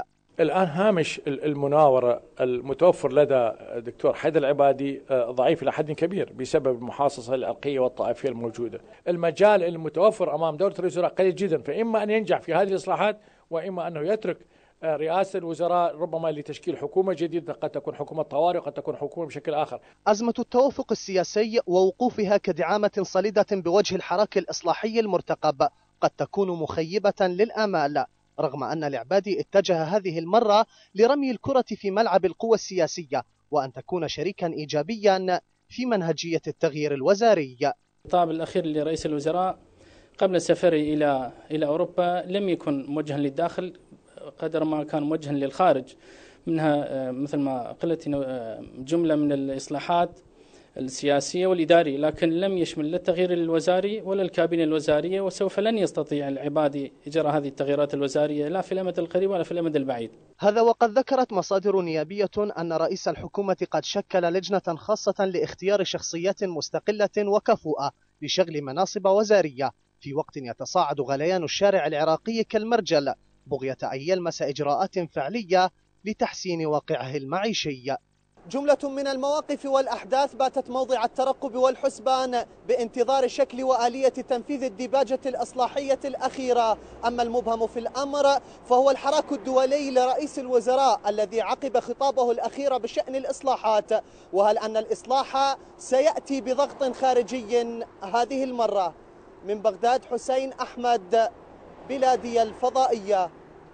الآن هامش المناورة المتوفر لدى الدكتور حيدر العبادي ضعيف إلى حد كبير بسبب المحاصصة العرقية والطائفية الموجودة. المجال المتوفر أمام دولة رئيس الوزراء قليل جدا، فإما أن ينجح في هذه الإصلاحات وإما أنه يترك رئاسة الوزراء ربما لتشكيل حكومة جديدة، قد تكون حكومة طوارئ وقد تكون حكومة بشكل آخر. أزمة التوافق السياسي ووقوفها كدعامة صليدة بوجه الحراك الإصلاحي المرتقب قد تكون مخيبة للآمال، رغم أن العبادي اتجه هذه المرة لرمي الكرة في ملعب القوى السياسية وأن تكون شريكا إيجابيا في منهجية التغيير الوزاري. الخطاب الأخير لرئيس الوزراء قبل سفره إلى إلى أوروبا لم يكن موجها للداخل قدر ما كان موجها للخارج، منها مثل ما قلت جملة من الإصلاحات السياسية والإدارية، لكن لم يشمل لا التغيير الوزاري ولا الكابينة الوزارية، وسوف لن يستطيع العبادي إجراء هذه التغييرات الوزارية لا في الأمد القريب ولا في الأمد البعيد. هذا وقد ذكرت مصادر نيابية أن رئيس الحكومة قد شكل لجنة خاصة لاختيار شخصيات مستقلة وكفؤة لشغل مناصب وزارية في وقت يتصاعد غليان الشارع العراقي كالمرجل، بغية أن يلمس إجراءات فعلية لتحسين واقعه المعيشي. جملة من المواقف والأحداث باتت موضع الترقب والحسبان بانتظار شكل وآلية تنفيذ الديباجة الإصلاحية الأخيرة. أما المبهم في الأمر فهو الحراك الدولي لرئيس الوزراء الذي عقب خطابه الأخير بشأن الإصلاحات، وهل أن الإصلاح سيأتي بضغط خارجي هذه المرة؟ من بغداد حسين أحمد، بلادي الفضائية.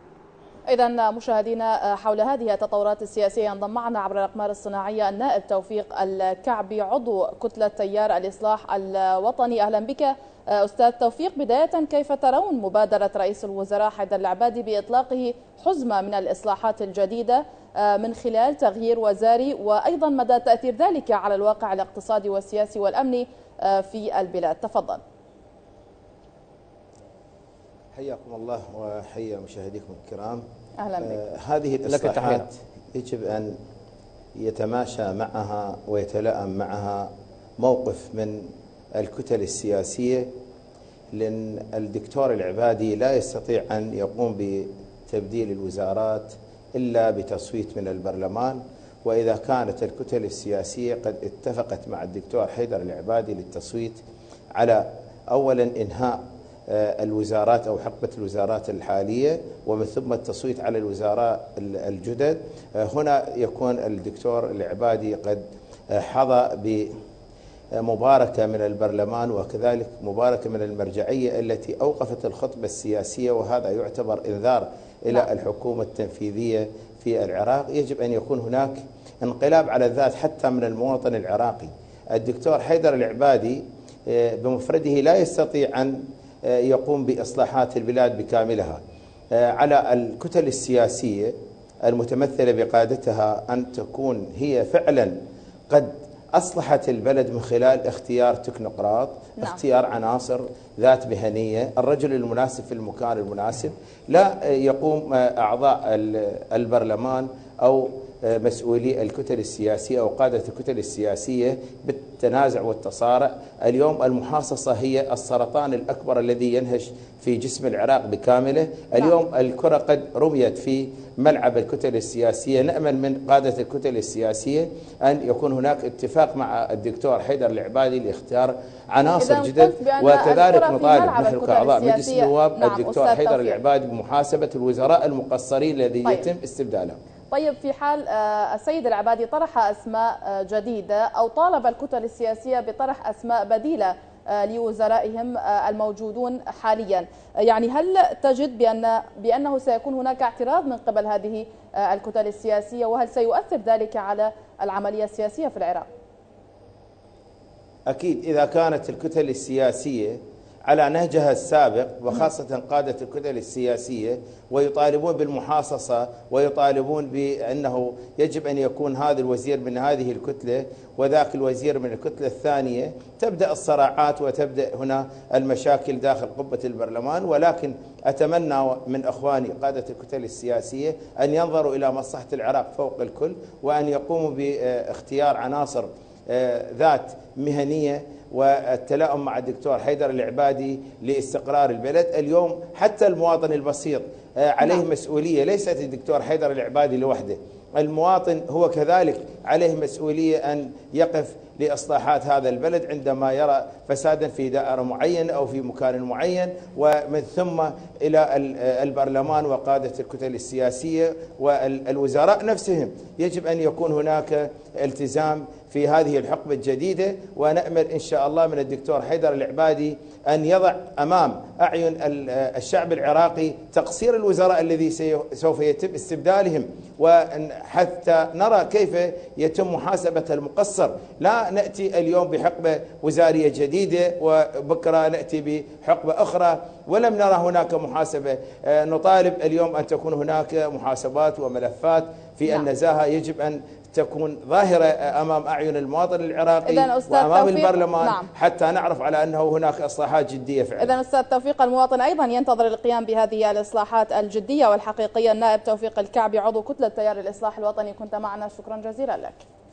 إذا مشاهدينا، حول هذه التطورات السياسية ينضم معنا عبر الأقمار الصناعية النائب توفيق الكعبي عضو كتلة تيار الإصلاح الوطني. أهلا بك أستاذ توفيق. بداية، كيف ترون مبادرة رئيس الوزراء حيدر العبادي بإطلاقه حزمة من الإصلاحات الجديدة من خلال تغيير وزاري، وأيضا مدى تأثير ذلك على الواقع الاقتصادي والسياسي والأمني في البلاد؟ تفضل. حياكم الله وحيا مشاهديكم الكرام. أهلا بك. آه هذه الإصلاحات يجب أن يتماشى معها ويتلائم معها موقف من الكتل السياسية، لأن الدكتور العبادي لا يستطيع أن يقوم بتبديل الوزارات إلا بتصويت من البرلمان، وإذا كانت الكتل السياسية قد اتفقت مع الدكتور حيدر العبادي للتصويت على أولا إنهاء الوزارات أو حقبة الوزارات الحالية ومن ثم التصويت على الوزراء الجدد، هنا يكون الدكتور العبادي قد حظى بمباركة من البرلمان وكذلك مباركة من المرجعية التي أوقفت الخطبة السياسية، وهذا يعتبر إنذار إلى الحكومة التنفيذية في العراق. يجب أن يكون هناك انقلاب على الذات حتى من المواطن العراقي. الدكتور حيدر العبادي بمفرده لا يستطيع أن يقوم بإصلاحات البلاد بكاملها. على الكتل السياسية المتمثلة بقادتها أن تكون هي فعلا قد أصلحت البلد من خلال اختيار تكنوقراط، نعم. اختيار عناصر ذات مهنية، الرجل المناسب في المكان المناسب. لا يقوم أعضاء البرلمان أو مسؤولي الكتل السياسية أو قادة الكتل السياسية بالتنازع والتصارع. اليوم المحاصصة هي السرطان الأكبر الذي ينهش في جسم العراق بكامله. اليوم الكرة قد رميت في ملعب الكتل السياسية. نأمل من قادة الكتل السياسية أن يكون هناك اتفاق مع الدكتور حيدر العبادي لاختيار عناصر جدد، وكذلك نطالب نحن كأعضاء مجلس النواب نعم الدكتور حيدر العبادي بمحاسبة الوزراء المقصرين الذي طيب. يتم استبدالهم. طيب، في حال السيد العبادي طرح أسماء جديدة أو طالب الكتل السياسية بطرح أسماء بديلة لوزرائهم الموجودون حاليا، يعني هل تجد بأن بأنه سيكون هناك اعتراض من قبل هذه الكتل السياسية، وهل سيؤثر ذلك على العملية السياسية في العراق؟ أكيد إذا كانت الكتل السياسية على نهجها السابق، وخاصة قادة الكتل السياسية، ويطالبون بالمحاصصة ويطالبون بأنه يجب أن يكون هذا الوزير من هذه الكتلة وذاك الوزير من الكتلة الثانية، تبدأ الصراعات وتبدأ هنا المشاكل داخل قبة البرلمان. ولكن أتمنى من أخواني قادة الكتل السياسية أن ينظروا إلى مصلحة العراق فوق الكل، وأن يقوموا باختيار عناصر ذات مهنية والتلائم مع الدكتور حيدر العبادي لاستقرار البلد. اليوم حتى المواطن البسيط عليه مسؤولية، ليست الدكتور حيدر العبادي لوحده، المواطن هو كذلك عليه مسؤولية أن يقف لإصلاحات هذا البلد عندما يرى فسادا في دائرة معينة أو في مكان معين، ومن ثم إلى البرلمان وقادة الكتل السياسية والوزراء نفسهم. يجب أن يكون هناك التزام في هذه الحقبة الجديدة، ونأمل إن شاء الله من الدكتور حيدر العبادي أن يضع أمام أعين الشعب العراقي تقصير الوزراء الذي سوف يتم استبدالهم، وحتى نرى كيف يتم محاسبة المقصر. لا نأتي اليوم بحقبة وزارية جديدة وبكرة نأتي بحقبة أخرى ولم نرى هناك محاسبة. نطالب اليوم أن تكون هناك محاسبات وملفات في النزاهة، يجب أن تكون ظاهرة أمام أعين المواطن العراقي وأمام البرلمان. نعم. حتى نعرف على أنه هناك إصلاحات جدية فعلا. إذن أستاذ توفيق، المواطن أيضا ينتظر القيام بهذه الإصلاحات الجدية والحقيقية. النائب توفيق الكعبي عضو كتلة تيار الإصلاح الوطني، كنت معنا، شكرا جزيلا لك.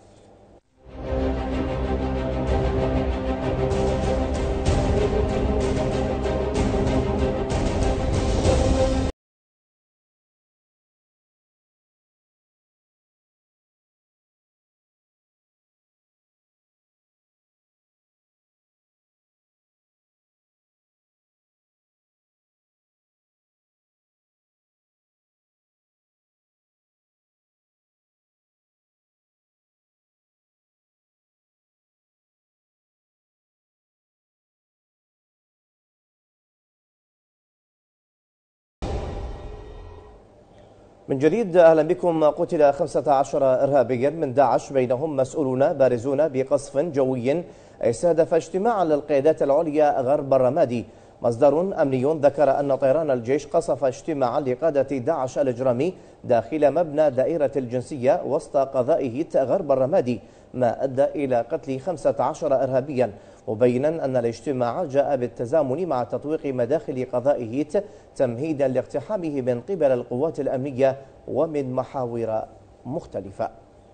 من جديد أهلا بكم. قتل خمسة عشر إرهابيا من داعش، بينهم مسؤولون بارزون بقصف جوي استهدف اجتماعا للقيادات العليا غرب الرمادي. مصدر أمني ذكر أن طيران الجيش قصف اجتماعا لقادة داعش الإجرامي داخل مبنى دائرة الجنسية وسط قضائه غرب الرمادي، ما أدى إلى قتل خمسة عشر إرهابيا، مبينا أن الاجتماع جاء بالتزامن مع تطويق مداخل قضائه تمهيدا لاقتحامه من قبل القوات الأمنية ومن محاور مختلفة.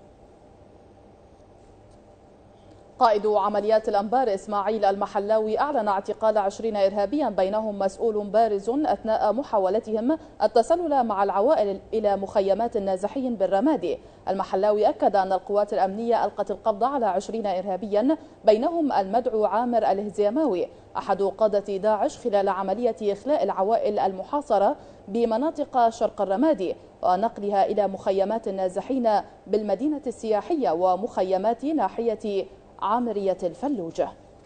قائد عمليات الأنبار إسماعيل المحلاوي أعلن اعتقال عشرين إرهابيا بينهم مسؤول بارز أثناء محاولتهم التسلل مع العوائل إلى مخيمات النازحين بالرمادي. المحلاوي أكد أن القوات الأمنية ألقت القبض على عشرين إرهابيا بينهم المدعو عامر الهزيماوي أحد قادة داعش خلال عملية إخلاء العوائل المحاصرة بمناطق شرق الرمادي ونقلها إلى مخيمات النازحين بالمدينة السياحية ومخيمات ناحية عامرية الفلوجة.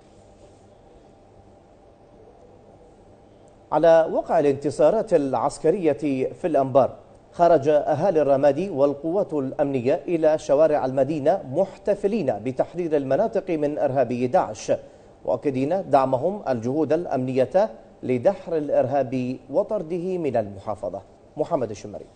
على وقع الانتصارات العسكرية في الأنبار، خرج أهالي الرمادي والقوات الأمنية إلى شوارع المدينة محتفلين بتحرير المناطق من إرهابي داعش، مؤكدين دعمهم الجهود الأمنية لدحر الإرهاب وطرده من المحافظة. محمد الشمري.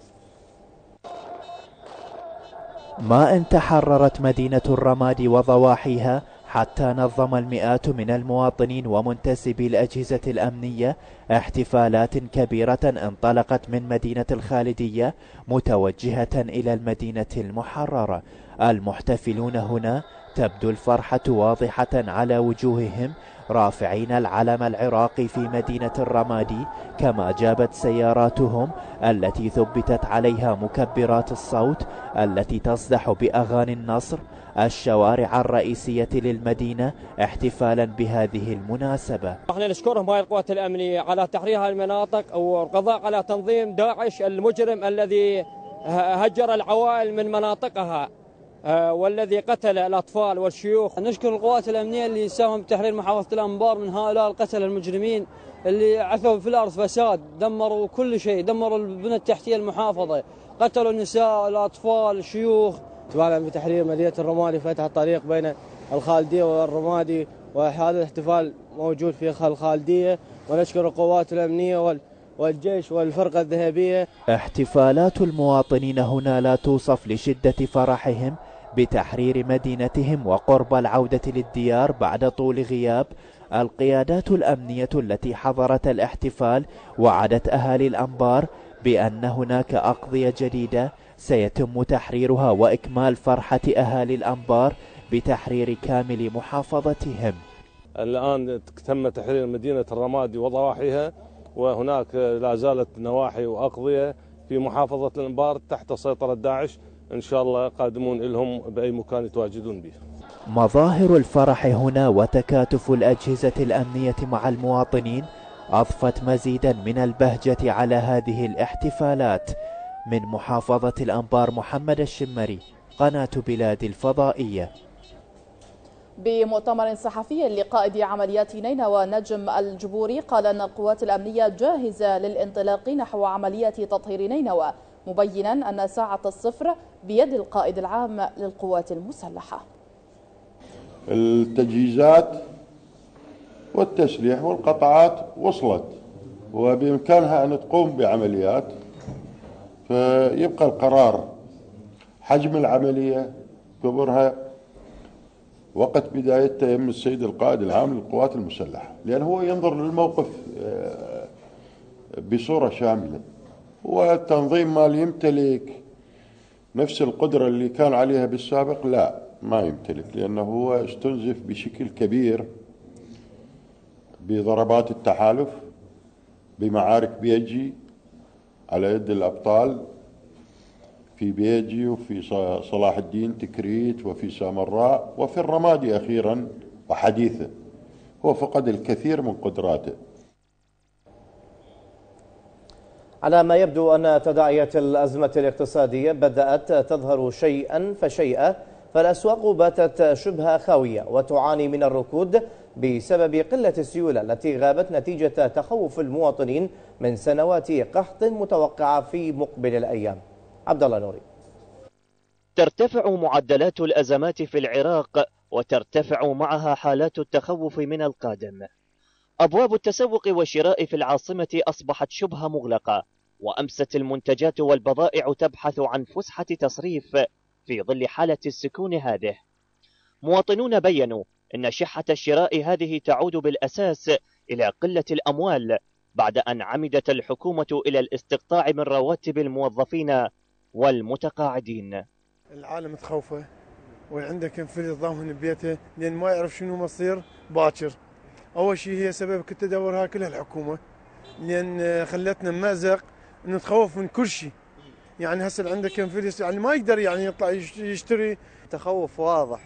ما ان تحررت مدينة الرمادي وضواحيها حتى نظم المئات من المواطنين ومنتسبي الأجهزة الأمنية احتفالات كبيرة انطلقت من مدينة الخالدية متوجهة إلى المدينة المحررة. المحتفلون هنا تبدو الفرحة واضحة على وجوههم، رافعين العلم العراقي في مدينة الرمادي، كما جابت سياراتهم التي ثبتت عليها مكبرات الصوت التي تصدح بأغاني النصر الشوارع الرئيسية للمدينة احتفالا بهذه المناسبة. احنا نشكرهم هاي القوات الأمنية على تحرير هذه المناطق والقضاء على تنظيم داعش المجرم الذي هجر العوائل من مناطقها والذي قتل الأطفال والشيوخ. نشكر القوات الأمنية اللي ساهم بتحرير محافظة الأنبار من هؤلاء القتلة المجرمين اللي عثوا في الأرض فساد، دمروا كل شيء، دمروا البنى التحتية المحافظة، قتلوا النساء الأطفال الشيوخ. تبالا بتحرير مدينة الرمادي فتح الطريق بين الخالدية والرمادي، وهذا الاحتفال موجود في الخالدية، ونشكر القوات الأمنية والجيش والفرقة الذهبية. احتفالات المواطنين هنا لا توصف لشدة فرحهم بتحرير مدينتهم وقرب العودة للديار بعد طول غياب. القيادات الأمنية التي حضرت الاحتفال وعدت أهالي الأنبار بأن هناك أقضية جديدة سيتم تحريرها وإكمال فرحة أهالي الأنبار بتحرير كامل محافظتهم. الآن تم تحرير مدينة الرمادي وضواحيها، وهناك لا زالت نواحي وأقضية في محافظة الأنبار تحت سيطرة داعش، إن شاء الله قادمون لهم بأي مكان يتواجدون به. مظاهر الفرح هنا وتكاتف الأجهزة الأمنية مع المواطنين أضفت مزيدا من البهجة على هذه الاحتفالات. من محافظة الأنبار محمد الشمري، قناة بلاد الفضائية. بمؤتمر صحفي لقائد عمليات نينوى نجم الجبوري قال أن القوات الأمنية جاهزة للانطلاق نحو عملية تطهير نينوى، مبينا أن ساعة الصفر بيد القائد العام للقوات المسلحة. التجهيزات والتسليح والقطعات وصلت وبإمكانها أن تقوم بعمليات، فيبقى القرار حجم العملية كبرها وقت بدايتها يم السيد القائد العام للقوات المسلحة، لأن هو ينظر للموقف بصورة شاملة، والتنظيم مال يمتلك نفس القدرة اللي كان عليها بالسابق، لا ما يمتلك، لأنه هو استنزف بشكل كبير بضربات التحالف بمعارك بيجي على يد الأبطال في بيجي وفي صلاح الدين تكريت وفي سامراء وفي الرمادي أخيرا وحديثا. هو فقد الكثير من قدراته. على ما يبدو أن تداعيات الأزمة الاقتصادية بدأت تظهر شيئا فشيئا، فالأسواق باتت شبه خاوية وتعاني من الركود بسبب قلة السيولة التي غابت نتيجة تخوف المواطنين من سنوات قحط متوقعة في مقبل الأيام. عبد الله نوري. ترتفع معدلات الأزمات في العراق وترتفع معها حالات التخوف من القادم. أبواب التسوق والشراء في العاصمة أصبحت شبه مغلقة، وأمست المنتجات والبضائع تبحث عن فسحة تصريف في ظل حالة السكون هذه. مواطنون بيّنوا أن شحة الشراء هذه تعود بالأساس إلى قلة الأموال بعد أن عمدت الحكومة إلى الاستقطاع من رواتب الموظفين والمتقاعدين. العالم تخوفه وعندك انفلت ضامن ببيته لأن ما يعرف شنو مصير باكر. أول شيء هي سبب كنت أدورها كلها الحكومة، لأن خلتنا مأزق نتخوف من كل شيء. يعني هسه عندك انفلت يعني ما يقدر يعني يطلع يشتري. تخوف واضح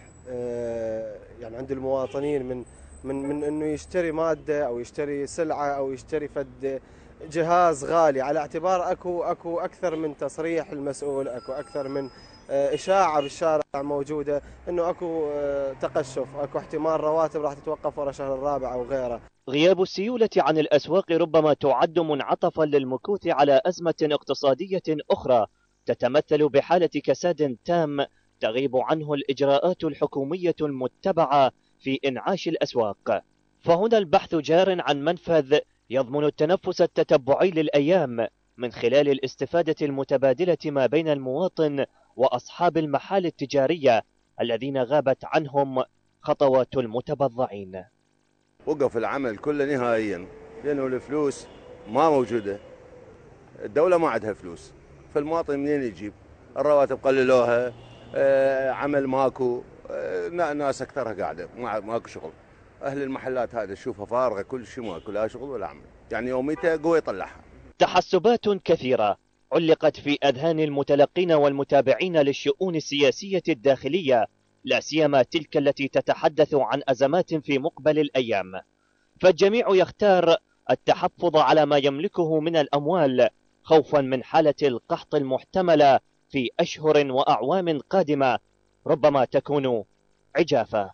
يعني عند المواطنين من من من انه يشتري ماده او يشتري سلعه او يشتري فد جهاز غالي، على اعتبار اكو اكو اكثر من تصريح المسؤول، اكو اكثر من اشاعه بالشارع موجوده انه اكو تقشف، اكو احتمال رواتب راح تتوقف ورا شهر الرابع او غيره. غياب السيولة عن الأسواق ربما تعد منعطفا للمكوث على أزمة اقتصادية أخرى تتمثل بحالة كساد تام تغيب عنه الإجراءات الحكومية المتبعة في إنعاش الأسواق. فهنا البحث جار عن منفذ يضمن التنفس التتبعي للأيام من خلال الاستفادة المتبادلة ما بين المواطن وأصحاب المحال التجارية الذين غابت عنهم خطوات المتبضعين. وقف العمل كله نهائيا لأنه الفلوس ما موجودة، الدولة ما عندها فلوس، فالمواطن منين يجيب؟ الرواتب قللوها، آه عمل ماكو، آه ناس أكثرها قاعدة ماكو شغل. أهل المحلات هذه تشوفها فارغة، كل شيء ماكو، لا شغل ولا عمل، يعني يوميتها قوي يطلعها. تحسبات كثيرة علقت في أذهان المتلقين والمتابعين للشؤون السياسية الداخلية، لا سيما تلك التي تتحدث عن أزمات في مقبل الأيام. فالجميع يختار التحفظ على ما يملكه من الأموال خوفا من حالة القحط المحتملة في أشهر وأعوام قادمة ربما تكون عجافة.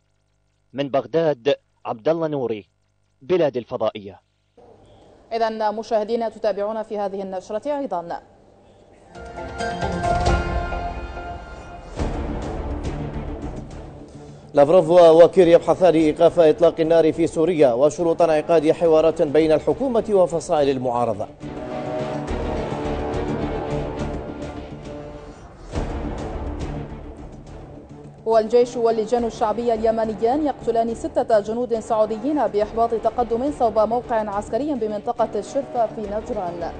من بغداد، عبد الله نوري، بلاد الفضائية. إذن مشاهدينا تتابعون في هذه النشرة أيضا. لافروف وكير يبحثان إيقاف إطلاق النار في سوريا وشروط انعقاد حوارات بين الحكومة وفصائل المعارضة. والجيش واللجان الشعبية اليمنيان يقتلان ستة جنود سعوديين بإحباط تقدم صوب موقع عسكري بمنطقة الشرفة في نجران.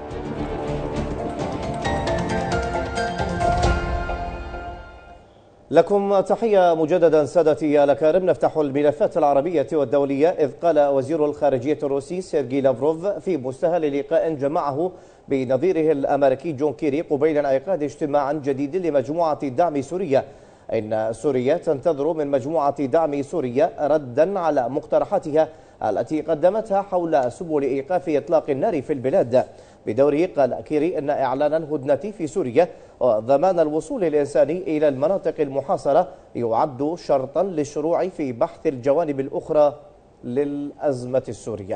لكم تحية مجددا سادتي الأكارم. نفتح الملفات العربية والدولية، إذ قال وزير الخارجية الروسي سيرجي لافروف في مستهل لقاء جمعه بنظيره الأمريكي جون كيري قبيل انعقاد اجتماع جديد لمجموعة دعم سوريا إن سوريا تنتظر من مجموعة دعم سوريا ردا على مقترحاتها التي قدمتها حول سبل إيقاف إطلاق النار في البلاد. بدوره قال كيري إن إعلان الهدنة في سوريا وضمان الوصول الإنساني إلى المناطق المحاصرة يعد شرطا للشروع في بحث الجوانب الأخرى للأزمة السورية.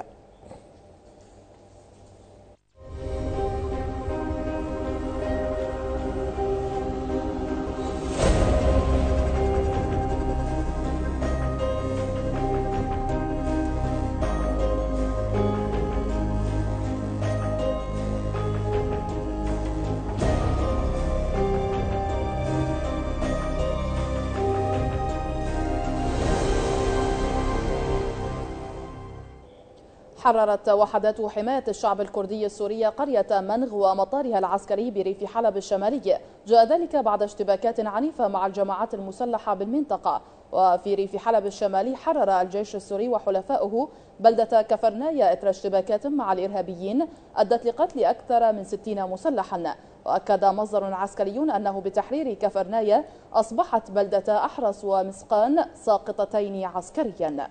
حررت وحدات حماية الشعب الكردي السوري قرية منغ ومطارها العسكري بريف حلب الشمالي. جاء ذلك بعد اشتباكات عنيفة مع الجماعات المسلحة بالمنطقة. وفي ريف حلب الشمالي حرر الجيش السوري وحلفائه بلدة كفرنايا إثر اشتباكات مع الإرهابيين أدت لقتل أكثر من ستين مسلحا. وأكد مصدر عسكري أنه بتحرير كفرنايا أصبحت بلدة أحرس ومسقان ساقطتين عسكريا.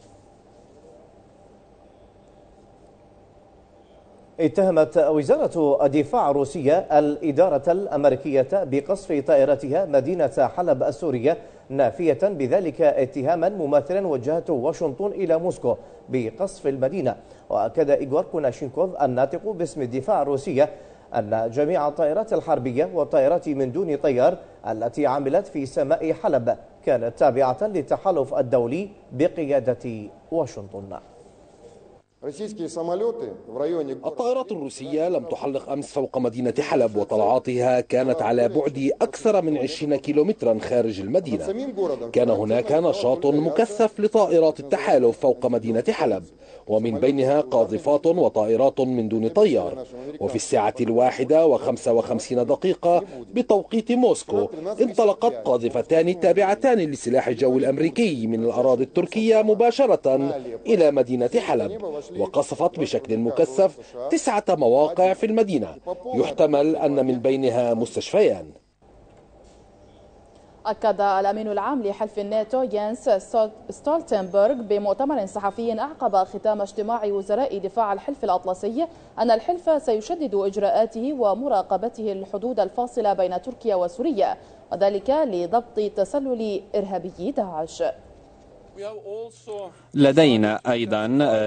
اتهمت وزارة الدفاع الروسية الإدارة الأمريكية بقصف طائرتها مدينة حلب السورية، نافية بذلك اتهاما مماثلا وجهته واشنطن إلى موسكو بقصف المدينة. وأكد إيغور كوناشينكوف الناطق باسم الدفاع الروسية أن جميع الطائرات الحربية والطائرات من دون طيار التي عملت في سماء حلب كانت تابعة للتحالف الدولي بقيادة واشنطن. الطائرات الروسية لم تحلق أمس فوق مدينة حلب، وطلعاتها كانت على بعد أكثر من عشرين كيلومترا خارج المدينة. كان هناك نشاط مكثف لطائرات التحالف فوق مدينة حلب، ومن بينها قاذفات وطائرات من دون طيار. وفي الساعة الواحدة وخمسة وخمسين دقيقة بتوقيت موسكو انطلقت قاذفتان تابعتان لسلاح الجو الأمريكي من الأراضي التركية مباشرة إلى مدينة حلب، وقصفت بشكل مكثف تسعة مواقع في المدينة، يحتمل أن من بينها مستشفيان. أكد الأمين العام لحلف الناتو يانس ستولتنبرغ بمؤتمر صحفي أعقب ختام اجتماع وزراء دفاع الحلف الأطلسي أن الحلف سيشدد إجراءاته ومراقبته الحدود الفاصلة بين تركيا وسوريا، وذلك لضبط تسلل إرهابي داعش. لدينا أيضا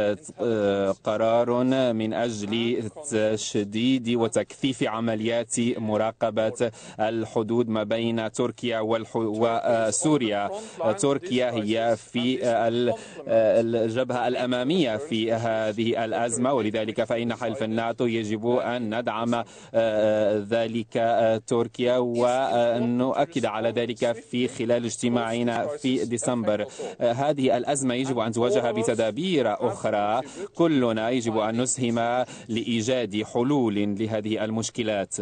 قرار من أجل تشديد وتكثيف عمليات مراقبة الحدود ما بين تركيا وسوريا. تركيا هي في الجبهة الأمامية في هذه الأزمة، ولذلك فإن حلف الناتو يجب أن ندعم ذلك تركيا ونؤكد على ذلك في خلال اجتماعنا في ديسمبر. هذه الأزمة يجب أن تواجه بتدابير أخرى، كلنا يجب أن نسهم لإيجاد حلول لهذه المشكلات.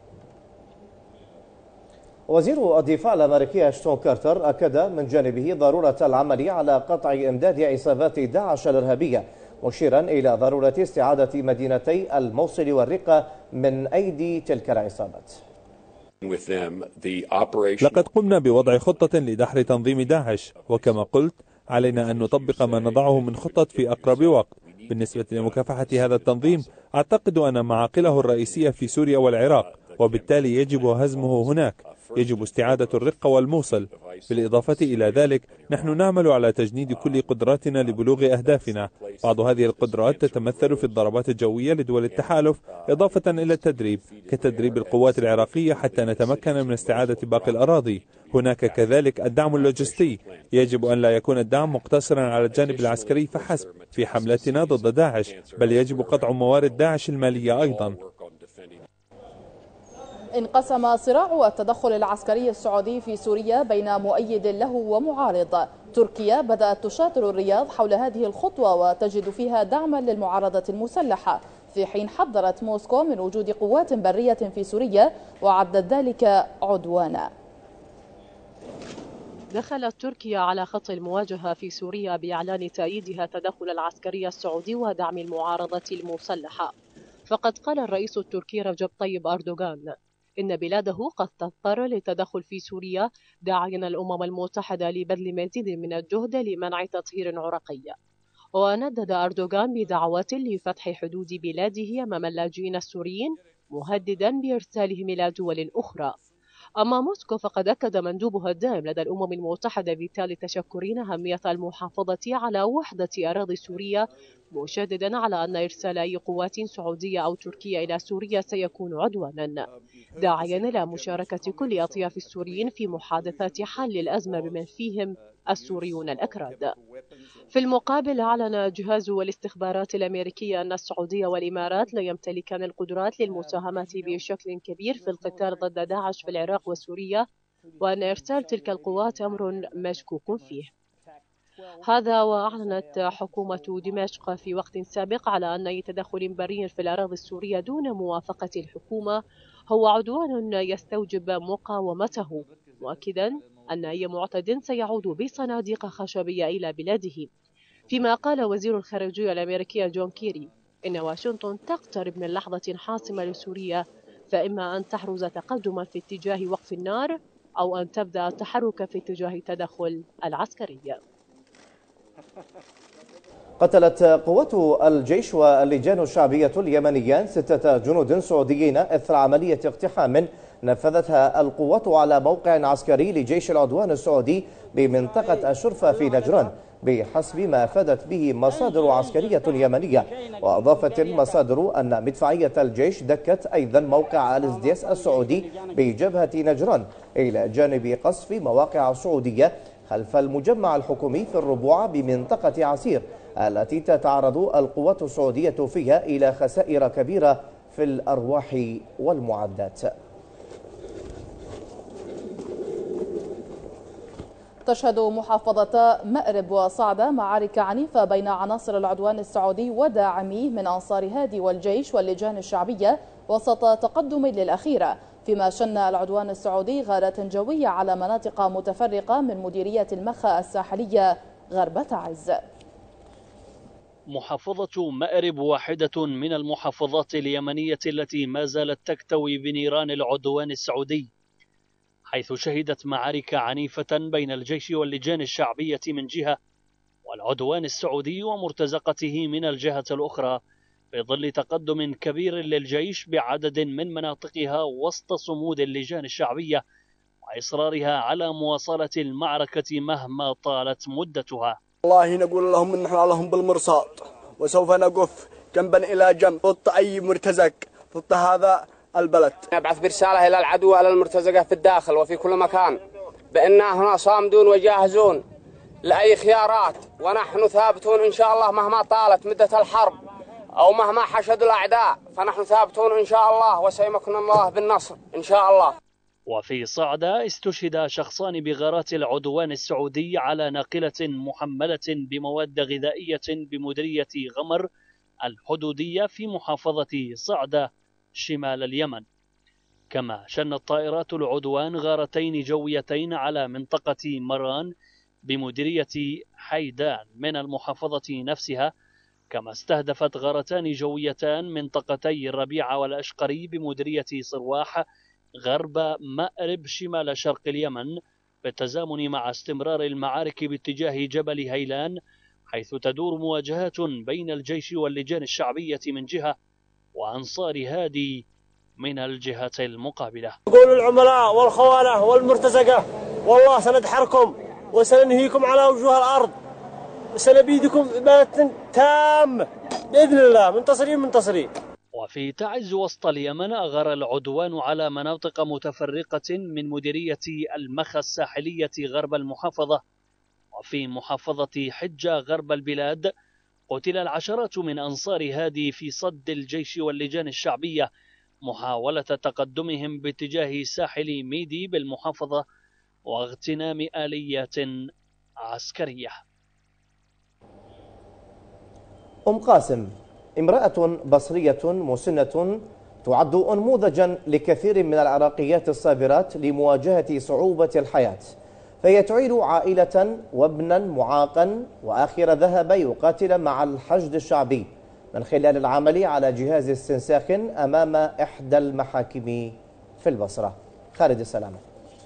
وزير الدفاع الأمريكي أشتون كارتر أكد من جانبه ضرورة العمل على قطع إمداد عصابات داعش الإرهابية، مشيرا إلى ضرورة استعادة مدينتي الموصل والرقة من أيدي تلك العصابات. لقد قمنا بوضع خطة لدحر تنظيم داعش، وكما قلت علينا أن نطبق ما نضعه من خطط في أقرب وقت. بالنسبة لمكافحة هذا التنظيم، أعتقد أن معاقله الرئيسية في سوريا والعراق، وبالتالي يجب هزمه هناك. يجب استعادة الرقة والموصل. بالإضافة إلى ذلك، نحن نعمل على تجنيد كل قدراتنا لبلوغ أهدافنا. بعض هذه القدرات تتمثل في الضربات الجوية لدول التحالف، إضافة إلى التدريب كتدريب القوات العراقية حتى نتمكن من استعادة باقي الأراضي. هناك كذلك الدعم اللوجستي. يجب أن لا يكون الدعم مقتصرا على الجانب العسكري فحسب في حملتنا ضد داعش، بل يجب قطع موارد داعش المالية أيضا. انقسم صراع التدخل العسكري السعودي في سوريا بين مؤيد له ومعارض. تركيا بدأت تشاطر الرياض حول هذه الخطوة وتجد فيها دعما للمعارضة المسلحة، في حين حذرت موسكو من وجود قوات برية في سوريا وعدت ذلك عدوانا. دخلت تركيا على خط المواجهة في سوريا بإعلان تأييدها التدخل العسكري السعودي ودعم المعارضة المسلحة. فقد قال الرئيس التركي رجب طيب أردوغان إن بلاده قد تضطر للتدخل في سوريا، داعيا الأمم المتحدة لبذل مزيد من الجهد لمنع تطهير عرقي. وندد أردوغان بدعوات لفتح حدود بلاده أمام اللاجئين السوريين، مهددا بإرسالهم إلى دول أخرى. أما موسكو فقد أكد مندوبها الدائم لدى الأمم المتحدة بالتالي تشكرين أهمية المحافظة على وحدة أراضي سوريا، مشددا على أن إرسال أي قوات سعودية أو تركية إلى سوريا سيكون عدوانا، داعيا إلى مشاركة كل أطياف السوريين في محادثات حل الأزمة بمن فيهم السوريون الأكراد. في المقابل أعلن جهاز الاستخبارات الأمريكي أن السعودية والإمارات لا يمتلكان القدرات للمساهمة بشكل كبير في القتال ضد داعش في العراق وسوريا، وأن إرسال تلك القوات أمر مشكوك فيه. هذا وأعلنت حكومة دمشق في وقت سابق على أن أي تدخل بري في الأراضي السورية دون موافقة الحكومة هو عدوان يستوجب مقاومته، مؤكدا أن أي معتد سيعود بصناديق خشبية إلى بلاده. فيما قال وزير الخارجية الأمريكي جون كيري إن واشنطن تقترب من لحظة حاسمة لسوريا، فإما أن تحرز تقدما في اتجاه وقف النار أو أن تبدأ التحرك في اتجاه التدخل العسكري. قتلت قوات الجيش واللجان الشعبية اليمنيان ستة جنود سعوديين إثر عملية اقتحام نفذتها القوات على موقع عسكري لجيش العدوان السعودي بمنطقة الشرفة في نجران، بحسب ما أفادت به مصادر عسكرية يمنية. وأضافت المصادر أن مدفعية الجيش دكت أيضا موقع الإزدياس السعودي بجبهة نجران، إلى جانب قصف مواقع سعودية خلف المجمع الحكومي في الربوع بمنطقة عسير، التي تتعرض القوات السعودية فيها إلى خسائر كبيرة في الأرواح والمعدات. تشهد محافظة مأرب وصعدة معارك عنيفة بين عناصر العدوان السعودي وداعميه من أنصار هادي والجيش واللجان الشعبية وسط تقدم للأخيرة، فيما شن العدوان السعودي غارات جوية على مناطق متفرقة من مديرية المخا الساحلية غرب تعز. محافظة مأرب واحدة من المحافظات اليمنية التي ما زالت تكتوي بنيران العدوان السعودي، حيث شهدت معارك عنيفة بين الجيش واللجان الشعبية من جهة، والعدوان السعودي ومرتزقته من الجهة الأخرى، في ظل تقدم كبير للجيش بعدد من مناطقها وسط صمود اللجان الشعبية وإصرارها على مواصلة المعركة مهما طالت مدتها. والله نقول لهم نحن لهم بالمرصاد، وسوف نقف جنبا إلى جنب ضد أي مرتزق ضد هذا البلد. نبعث برسالة إلى العدو على المرتزقة في الداخل وفي كل مكان بأننا هنا صامدون وجاهزون لأي خيارات، ونحن ثابتون إن شاء الله مهما طالت مدة الحرب أو مهما حشد الأعداء، فنحن ثابتون إن شاء الله وسيمكن الله بالنصر إن شاء الله. وفي صعدة استشهد شخصان بغارات العدوان السعودي على ناقلة محملة بمواد غذائية بمديرية غمر الحدودية في محافظة صعدة شمال اليمن. كما شنت طائرات العدوان غارتين جويتين على منطقة مران بمديرية حيدان من المحافظة نفسها، كما استهدفت غارتان جويتان منطقتي الربيع والأشقري بمديرية صرواح غرب مأرب شمال شرق اليمن، بالتزامن مع استمرار المعارك باتجاه جبل هيلان، حيث تدور مواجهات بين الجيش واللجان الشعبية من جهة وأنصار هادي من الجهة المقابلة. يقول العملاء والخونة والمرتزقة والله سندحركم وسننهيكم على وجوه الأرض، سنبيدكم إبادة تام بإذن الله، منتصرين منتصرين. وفي تعز وسط اليمن أغار العدوان على مناطق متفرقة من مديرية المخا الساحلية غرب المحافظة. وفي محافظة حجة غرب البلاد قتل العشرات من أنصار هادي في صد الجيش واللجان الشعبية محاولة تقدمهم باتجاه ساحل ميدي بالمحافظة واغتنام آليات عسكرية. أم قاسم امرأة بصرية مسنة تعد أنموذجا لكثير من العراقيات الصابرات لمواجهة صعوبة الحياة، فهي تعيد عائلة وابنا معاقا وآخر ذهب يقاتل مع الحشد الشعبي من خلال العمل على جهاز استنساخ أمام إحدى المحاكم في البصرة. خالد السلامة.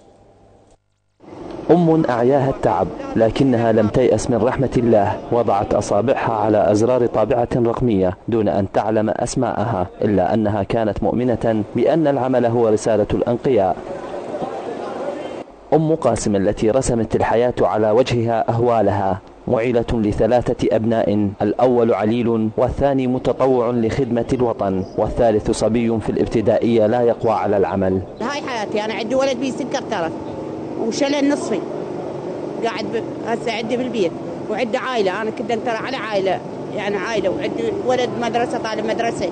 أم أعياها التعب لكنها لم تيأس من رحمة الله، وضعت أصابعها على أزرار طابعة رقمية دون أن تعلم أسماءها، إلا أنها كانت مؤمنة بأن العمل هو رسالة الأنقياء. أم قاسم التي رسمت الحياة على وجهها أهوالها، معيلة لثلاثة أبناء، الأول عليل والثاني متطوع لخدمة الوطن والثالث صبي في الابتدائية لا يقوى على العمل. هاي حياتي، أنا عندي ولد بيه سكر ترى وشلل نصفي، قاعد ب... هسه عندي بالبيت وعندي عائلة، أنا كنت ترى على عائلة يعني عائلة، وعندي ولد مدرسة طالب مدرسة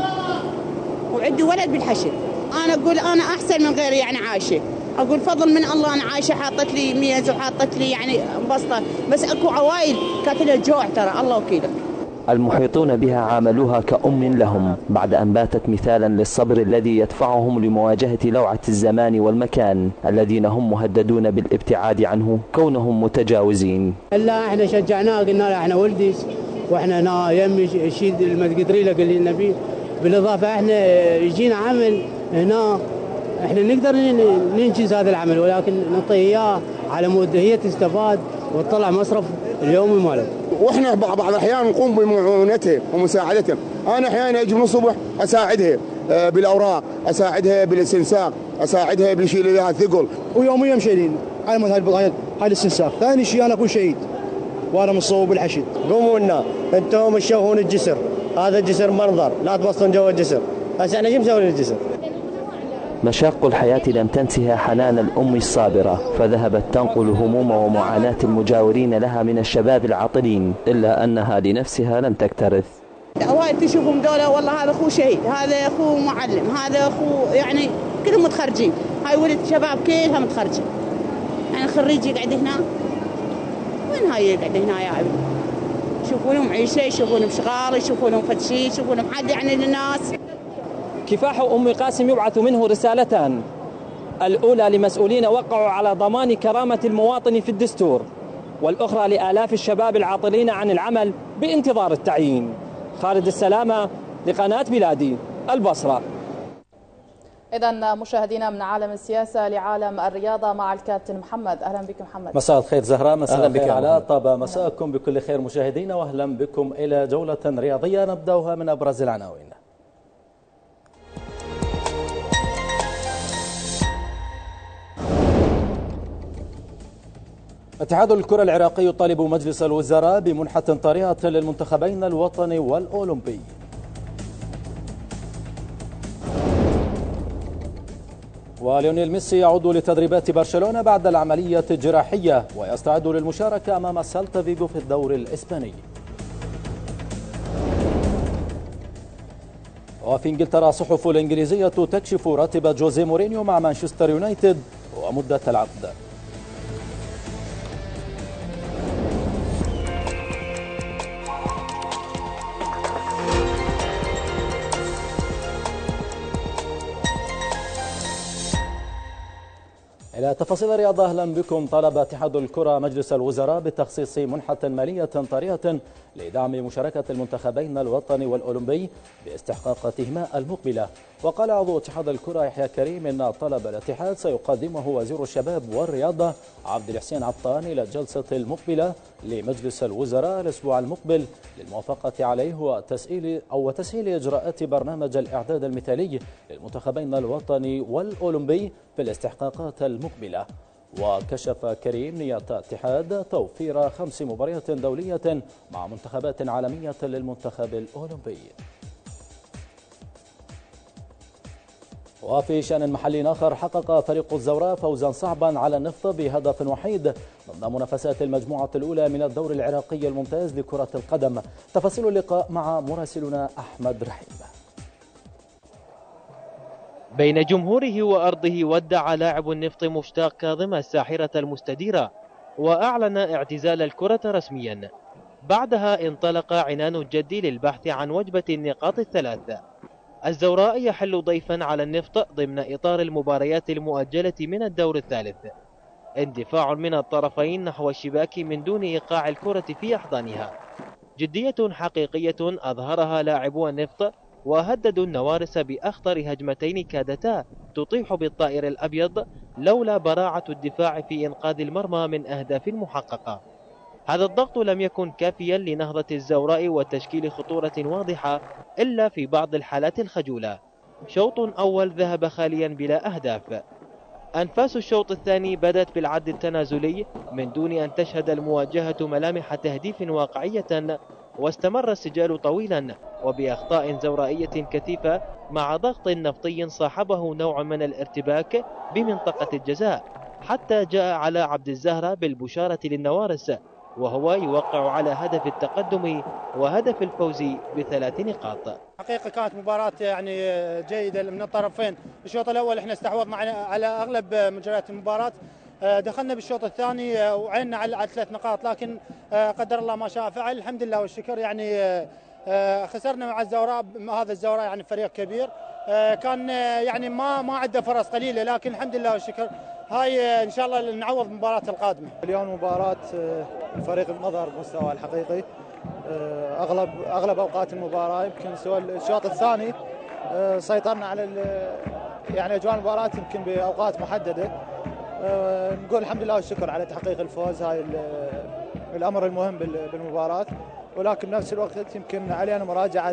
وعندي ولد بالحشد. أنا أقول أنا أحسن من غيري يعني عايشة، أقول فضل من الله أنا عايشة، حاطت لي ميز وحاطت لي يعني بسطة، بس أكو عوائل كاتلة الجوع ترى الله وكيلك. المحيطون بها عاملوها كأم لهم بعد أن باتت مثالا للصبر الذي يدفعهم لمواجهة لوعة الزمان والمكان الذين هم مهددون بالابتعاد عنه كونهم متجاوزين. لا احنا شجعناه، قلنا له احنا ولدي واحنا هنا يمي الشيء اللي ما تقدري له قال لنا فيه، بالاضافه احنا يجينا عمل هنا احنا نقدر ننجز هذا العمل، ولكن نعطيه اياه على مود هي تستفاد وتطلع مصرف اليومي ماله. واحنا بعض الاحيان نقوم بمعونتها ومساعدتها، انا احيانا اجي من الصبح اساعدها بالاوراق، اساعدها بالاستنساخ، اساعدها بشيل لها الثقل، ويوميا مشيلين على مود هاي هاي الاستنساخ. ثاني شيء انا اكون شهيد وانا مصوب بالحشد. قوموا لنا انتم تشوهون الجسر، هذا الجسر منظر، لا تبصون جوا الجسر، هسه احنا ايش مسوين الجسر؟ مشاق الحياة لم تنسها حنان الأم الصابرة، فذهبت تنقل هموم ومعاناة المجاورين لها من الشباب العاطلين، إلا أنها لنفسها لم تكترث. وايد تشوفهم دولة والله هذا أخوه شهيد، هذا أخوه معلم، هذا أخوه يعني كلهم متخرجين، هاي ولد شباب كلها متخرجين، يعني خريجي قاعد هنا، وين هاي قاعد هنا يا عمي؟ يشوفونهم عيشة، يشوفونهم شغال، يشوفونهم فد شيء، يشوفونهم حد يعني للناس. كفاح أم قاسم يبعث منه رسالتان، الأولى لمسؤولين وقعوا على ضمان كرامة المواطن في الدستور، والأخرى لآلاف الشباب العاطلين عن العمل بانتظار التعيين. خالد السلامة لقناة بلادي البصرة. إذا مشاهدينا من عالم السياسة لعالم الرياضة مع الكابتن محمد. أهلا بك محمد. مساء الخير زهراء، مساء أهلا الخير بك علاء، طاب مساءكم بكل خير مشاهدينا، وأهلا بكم إلى جولة رياضية نبدأها من أبرز العناوين. اتحاد الكرة العراقي يطالب مجلس الوزراء بمنحة طارئة للمنتخبين الوطني والأولمبي. وليونيل ميسي يعود لتدريبات برشلونة بعد العملية الجراحية ويستعد للمشاركة أمام سيلتا فيغو في الدوري الإسباني. وفي انجلترا الصحف الإنجليزية تكشف راتب جوزيه مورينيو مع مانشستر يونايتد ومدة العقد. إلى تفاصيل الرياضة أهلا بكم. طلب اتحاد الكرة مجلس الوزراء بتخصيص منحة مالية طارئة لدعم مشاركة المنتخبين الوطني والأولمبي باستحقاقاتهما المقبلة. وقال عضو اتحاد الكرة يحيى كريم إن طلب الاتحاد سيقدمه وزير الشباب والرياضة عبد الحسين عطان إلى الجلسة المقبلة لمجلس الوزراء الأسبوع المقبل للموافقة عليه وتسهيل أو تسهيل إجراءات برنامج الإعداد المثالي للمنتخبين الوطني والأولمبي في الاستحقاقات المقبلة. وكشف كريم نية اتحاد توفير خمس مباريات دولية مع منتخبات عالمية للمنتخب الأولمبي. وفي شأن محلي آخر، حقق فريق الزوراء فوزا صعبا على النفط بهدف وحيد ضمن منافسات المجموعة الأولى من الدوري العراقي الممتاز لكرة القدم. تفاصيل اللقاء مع مراسلنا أحمد رحيم. بين جمهوره وأرضه ودع لاعب النفط مشتاق كاظم الساحرة المستديرة وأعلن اعتزال الكرة رسميا. بعدها انطلق عنان الجدي للبحث عن وجبة النقاط الثلاث. الزوراء يحل ضيفا على النفط ضمن إطار المباريات المؤجلة من الدور الثالث. اندفاع من الطرفين نحو الشباك من دون إيقاع الكرة في أحضانها. جدية حقيقية أظهرها لاعبو النفط، وهددوا النوارس بأخطر هجمتين كادتا تطيح بالطائر الأبيض لولا براعة الدفاع في إنقاذ المرمى من أهداف محققة. هذا الضغط لم يكن كافيا لنهضة الزوراء وتشكيل خطورة واضحة إلا في بعض الحالات الخجولة. شوط أول ذهب خاليا بلا أهداف. أنفاس الشوط الثاني بدت بالعد التنازلي من دون أن تشهد المواجهة ملامح تهديف واقعية، واستمر السجال طويلا وبأخطاء زورائية كثيفة مع ضغط نفطي صاحبه نوع من الارتباك بمنطقة الجزاء، حتى جاء على عبد الزهرة بالبشارة للنوارس، وهو يوقع على هدف التقدم وهدف الفوز بثلاث نقاط. حقيقة كانت مباراة يعني جيدة من الطرفين. الشوط الأول احنا استحوذنا على أغلب مجريات المباراة، دخلنا بالشوط الثاني وعيننا على ثلاث نقاط، لكن قدر الله ما شاء فعل. الحمد لله والشكر. يعني خسرنا مع الزوراء. هذا الزوراء يعني فريق كبير، كان يعني ما ما عنده فرص قليلة، لكن الحمد لله والشكر. هاي ان شاء الله نعوض المباراة القادمة. اليوم مباراة الفريق مظهر بمستوى الحقيقي. اغلب اغلب اوقات المباراة، يمكن سوى الشوط الثاني سيطرنا على يعني اجواء المباراة يمكن باوقات محددة. نقول الحمد لله والشكر على تحقيق الفوز. هاي الامر المهم بالمباراة، ولكن بنفس الوقت يمكن علينا مراجعة،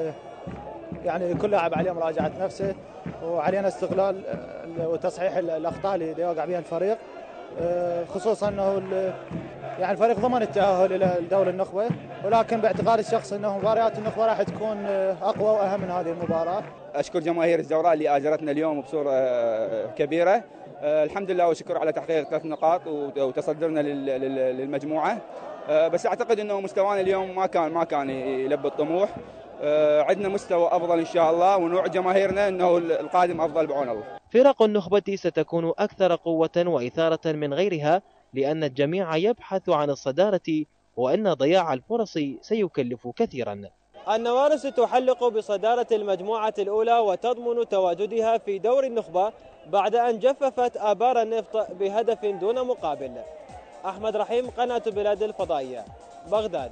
يعني كل لاعب عليه مراجعة نفسه، وعلينا استغلال وتصحيح الاخطاء اللي يوقع بها الفريق، خصوصا انه يعني الفريق ضمن التاهل الى دوري النخبه، ولكن باعتقادي الشخصي انه مباريات النخبه راح تكون اقوى واهم من هذه المباراه. اشكر جماهير الزوراء اللي اجرتنا اليوم بصوره كبيره. الحمد لله والشكر على تحقيق ثلاث نقاط وتصدرنا للمجموعه، بس اعتقد انه مستوانا اليوم ما كان ما كان يلبي الطموح. عندنا مستوى افضل ان شاء الله، ونوع جماهيرنا انه القادم افضل بعون الله. فرق النخبة ستكون أكثر قوة وإثارة من غيرها، لأن الجميع يبحث عن الصدارة، وأن ضياع الفرص سيكلف كثيرا. النوارس تحلق بصدارة المجموعة الأولى وتضمن تواجدها في دور النخبة بعد أن جففت آبار النفط بهدف دون مقابل. أحمد رحيم، قناة بلاد الفضائية، بغداد.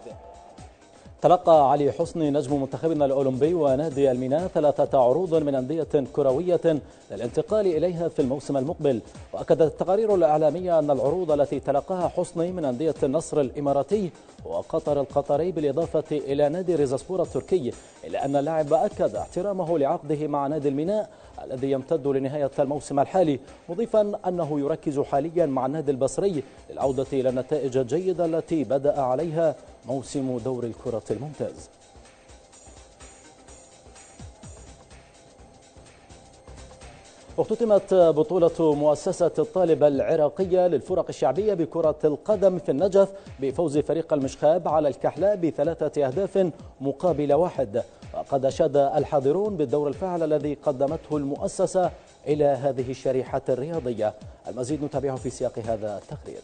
تلقى علي حسني نجم منتخبنا الأولمبي ونادي الميناء ثلاثة عروض من أندية كروية للانتقال إليها في الموسم المقبل. وأكدت التقارير الإعلامية أن العروض التي تلقاها حسني من أندية النصر الإماراتي وقطر القطري بالإضافة إلى نادي ريزاسبور التركي، إلا أن اللاعب أكد احترامه لعقده مع نادي الميناء الذي يمتد لنهاية الموسم الحالي، مضيفا أنه يركز حاليا مع النادي البصري للعودة إلى النتائج الجيدة التي بدأ عليها موسم دوري الكرة الممتاز. اختتمت بطولة مؤسسة الطالب العراقية للفرق الشعبية بكرة القدم في النجف بفوز فريق المشخاب على الكحلاء بثلاثة أهداف مقابل واحد. وقد أشاد الحاضرون بالدور الفاعل الذي قدمته المؤسسة إلى هذه الشريحة الرياضية. المزيد نتابعه في سياق هذا التقرير.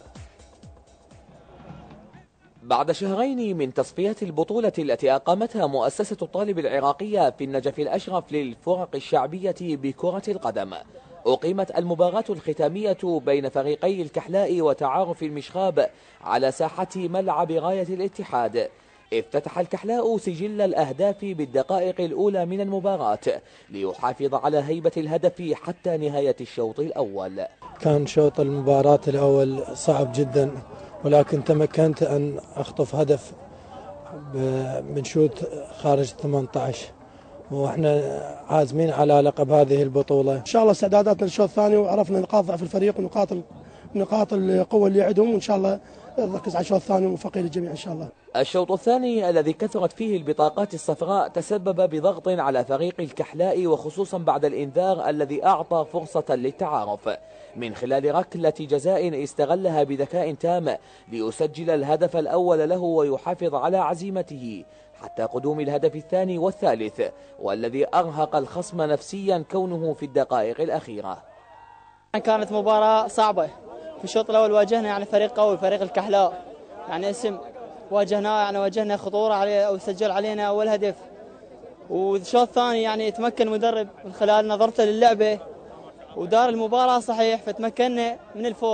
بعد شهرين من تصفية البطولة التي أقامتها مؤسسة الطالب العراقية في النجف الأشرف للفرق الشعبية بكرة القدم، أقيمت المباراة الختامية بين فريقي الكحلاء وتعارف المشخاب على ساحة ملعب غاية الاتحاد. افتتح الكحلاء سجل الأهداف بالدقائق الأولى من المباراة ليحافظ على هيبة الهدف حتى نهاية الشوط الأول. كان شوط المباراة الأول صعب جدا، ولكن تمكنت أن أخطف هدف من شوط خارج ثمانية عشر، واحنا عازمين على لقب هذه البطولة. ان شاء الله استعداداتنا للشوط الثاني، وعرفنا نقاط ضعف الفريق ونقاط نقاط القوة اللي عندهم، وان شاء الله نركز على الشوط الثاني وموفقين للجميع ان شاء الله. الشوط الثاني الذي كثرت فيه البطاقات الصفراء تسبب بضغط على فريق الكحلاء، وخصوصا بعد الإنذار الذي أعطى فرصة للتعارف من خلال ركلة جزاء استغلها بذكاء تام ليسجل الهدف الأول له ويحافظ على عزيمته حتى قدوم الهدف الثاني والثالث، والذي أرهق الخصم نفسيا كونه في الدقائق الأخيرة. كانت مباراة صعبة. في الشوط الأول واجهنا يعني فريق قوي، فريق الكحلاء يعني اسم، واجهناه يعني واجهنا خطورة عليه أو سجل علينا أول هدف. والشوط الثاني يعني تمكن المدرب من خلال نظرته للعبة ودار المباراة صحيح، فتمكنا من الفوز.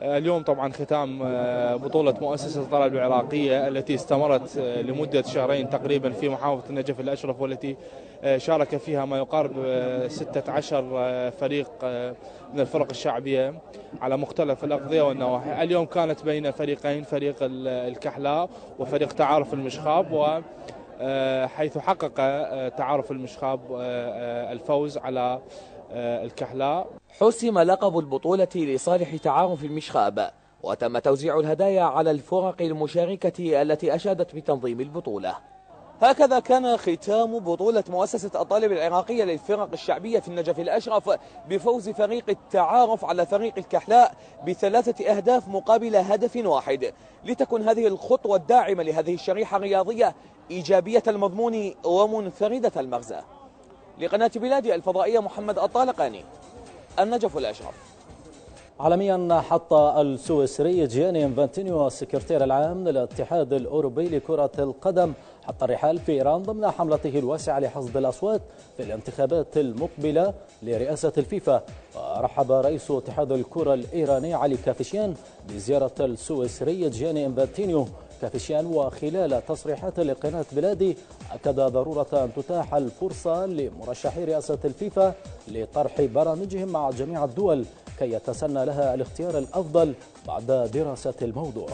اليوم طبعا ختام بطولة مؤسسة الطلب العراقية التي استمرت لمدة شهرين تقريبا في محافظة النجف الأشرف، والتي شارك فيها ما يقارب ستة عشر فريق من الفرق الشعبية على مختلف الأقضية والنواحي. اليوم كانت بين فريقين، فريق الكحلاء وفريق تعارف المشخاب، و حيث حقق تعارف المشخاب الفوز على الكحلاء. حسم لقب البطولة لصالح تعارف المشخاب، وتم توزيع الهدايا على الفرق المشاركة التي أشادت بتنظيم البطولة. هكذا كان ختام بطولة مؤسسة الطالب العراقية للفرق الشعبية في النجف الأشرف بفوز فريق التعارف على فريق الكحلاء بثلاثة أهداف مقابل هدف واحد، لتكن هذه الخطوة الداعمة لهذه الشريحة الرياضية إيجابية المضمون ومنفردة المغزى. لقناة بلادي الفضائية محمد الطالقاني، النجف الأشرف. عالميا حط السويسري جياني انفانتينيو السكرتير العام للاتحاد الأوروبي لكرة القدم حط الرحال في إيران ضمن حملته الواسعة لحصد الأصوات في الانتخابات المقبلة لرئاسة الفيفا. ورحب رئيس اتحاد الكرة الإيراني علي كافيشيان بزيارة السويسري جياني انفانتينيو. كافيشيان وخلال تصريحات لقناة بلادي أكد ضرورة أن تتاح الفرصة لمرشحي رئاسة الفيفا لطرح برامجهم مع جميع الدول كي يتسنى لها الاختيار الأفضل بعد دراسة الموضوع.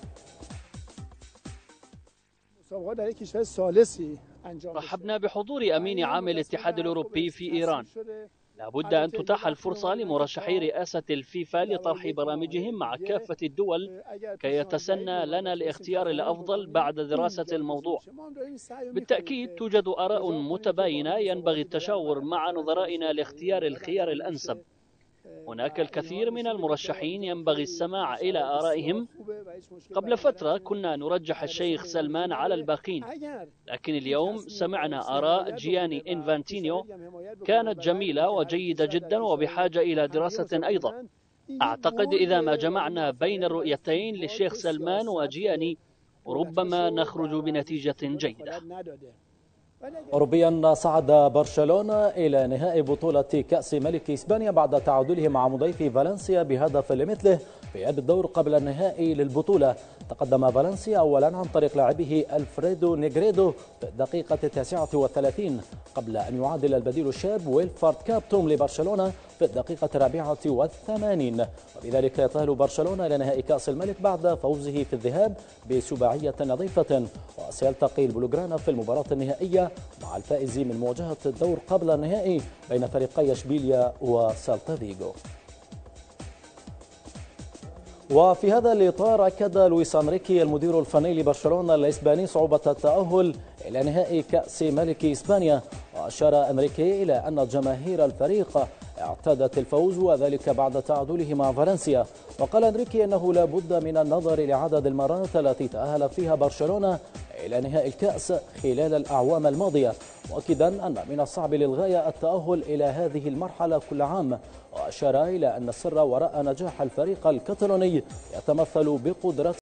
رحبنا بحضور أمين عام الاتحاد الأوروبي في إيران. لابد أن تتاح الفرصة لمرشحي رئاسة الفيفا لطرح برامجهم مع كافة الدول كي يتسنى لنا الاختيار الأفضل بعد دراسة الموضوع. بالتأكيد توجد آراء متباينة ينبغي التشاور مع نظرائنا لاختيار الخيار الأنسب. هناك الكثير من المرشحين ينبغي السماع إلى آرائهم. قبل فترة كنا نرجح الشيخ سلمان على الباقين، لكن اليوم سمعنا آراء جياني إنفانتينيو كانت جميلة وجيدة جدا وبحاجة إلى دراسة أيضا. أعتقد إذا ما جمعنا بين الرؤيتين للشيخ سلمان وجياني ربما نخرج بنتيجة جيدة. أوروبيا صعد برشلونة إلى نهائي بطولة كأس ملك إسبانيا بعد تعادله مع مضيفه فالنسيا بهدف لمثله في أب الدور قبل النهائي للبطولة. تقدم فالنسيا أولا عن طريق لاعبه ألفريدو نيغريدو في الدقيقة التاسعة والثلاثين قبل أن يعادل البديل الشاب ويلفارد كابتوم لبرشلونة في الدقيقة الرابعة والثمانين، وبذلك يتأهل برشلونة إلى نهائي كأس الملك بعد فوزه في الذهاب بسباعية نظيفة. وسيلتقي البلوغرانا في المباراة النهائية مع الفائز من مواجهة الدور قبل النهائي بين فريقي اشبيليا وسالتا فيغو. وفي هذا الإطار أكد لويس أنريكي المدير الفني لبرشلونة الإسباني صعوبة التأهل إلى نهائي كأس ملك إسبانيا. وأشار أنريكي إلى أن جماهير الفريق اعتادت الفوز وذلك بعد تعادله مع فالنسيا. وقال أنريكي أنه لا بد من النظر لعدد المرات التي تأهل فيها برشلونة إلى نهائي الكأس خلال الأعوام الماضية، مؤكدا أن من الصعب للغاية التأهل إلى هذه المرحلة كل عام. وأشار إلى أن السر وراء نجاح الفريق الكتالوني يتمثل بقدرته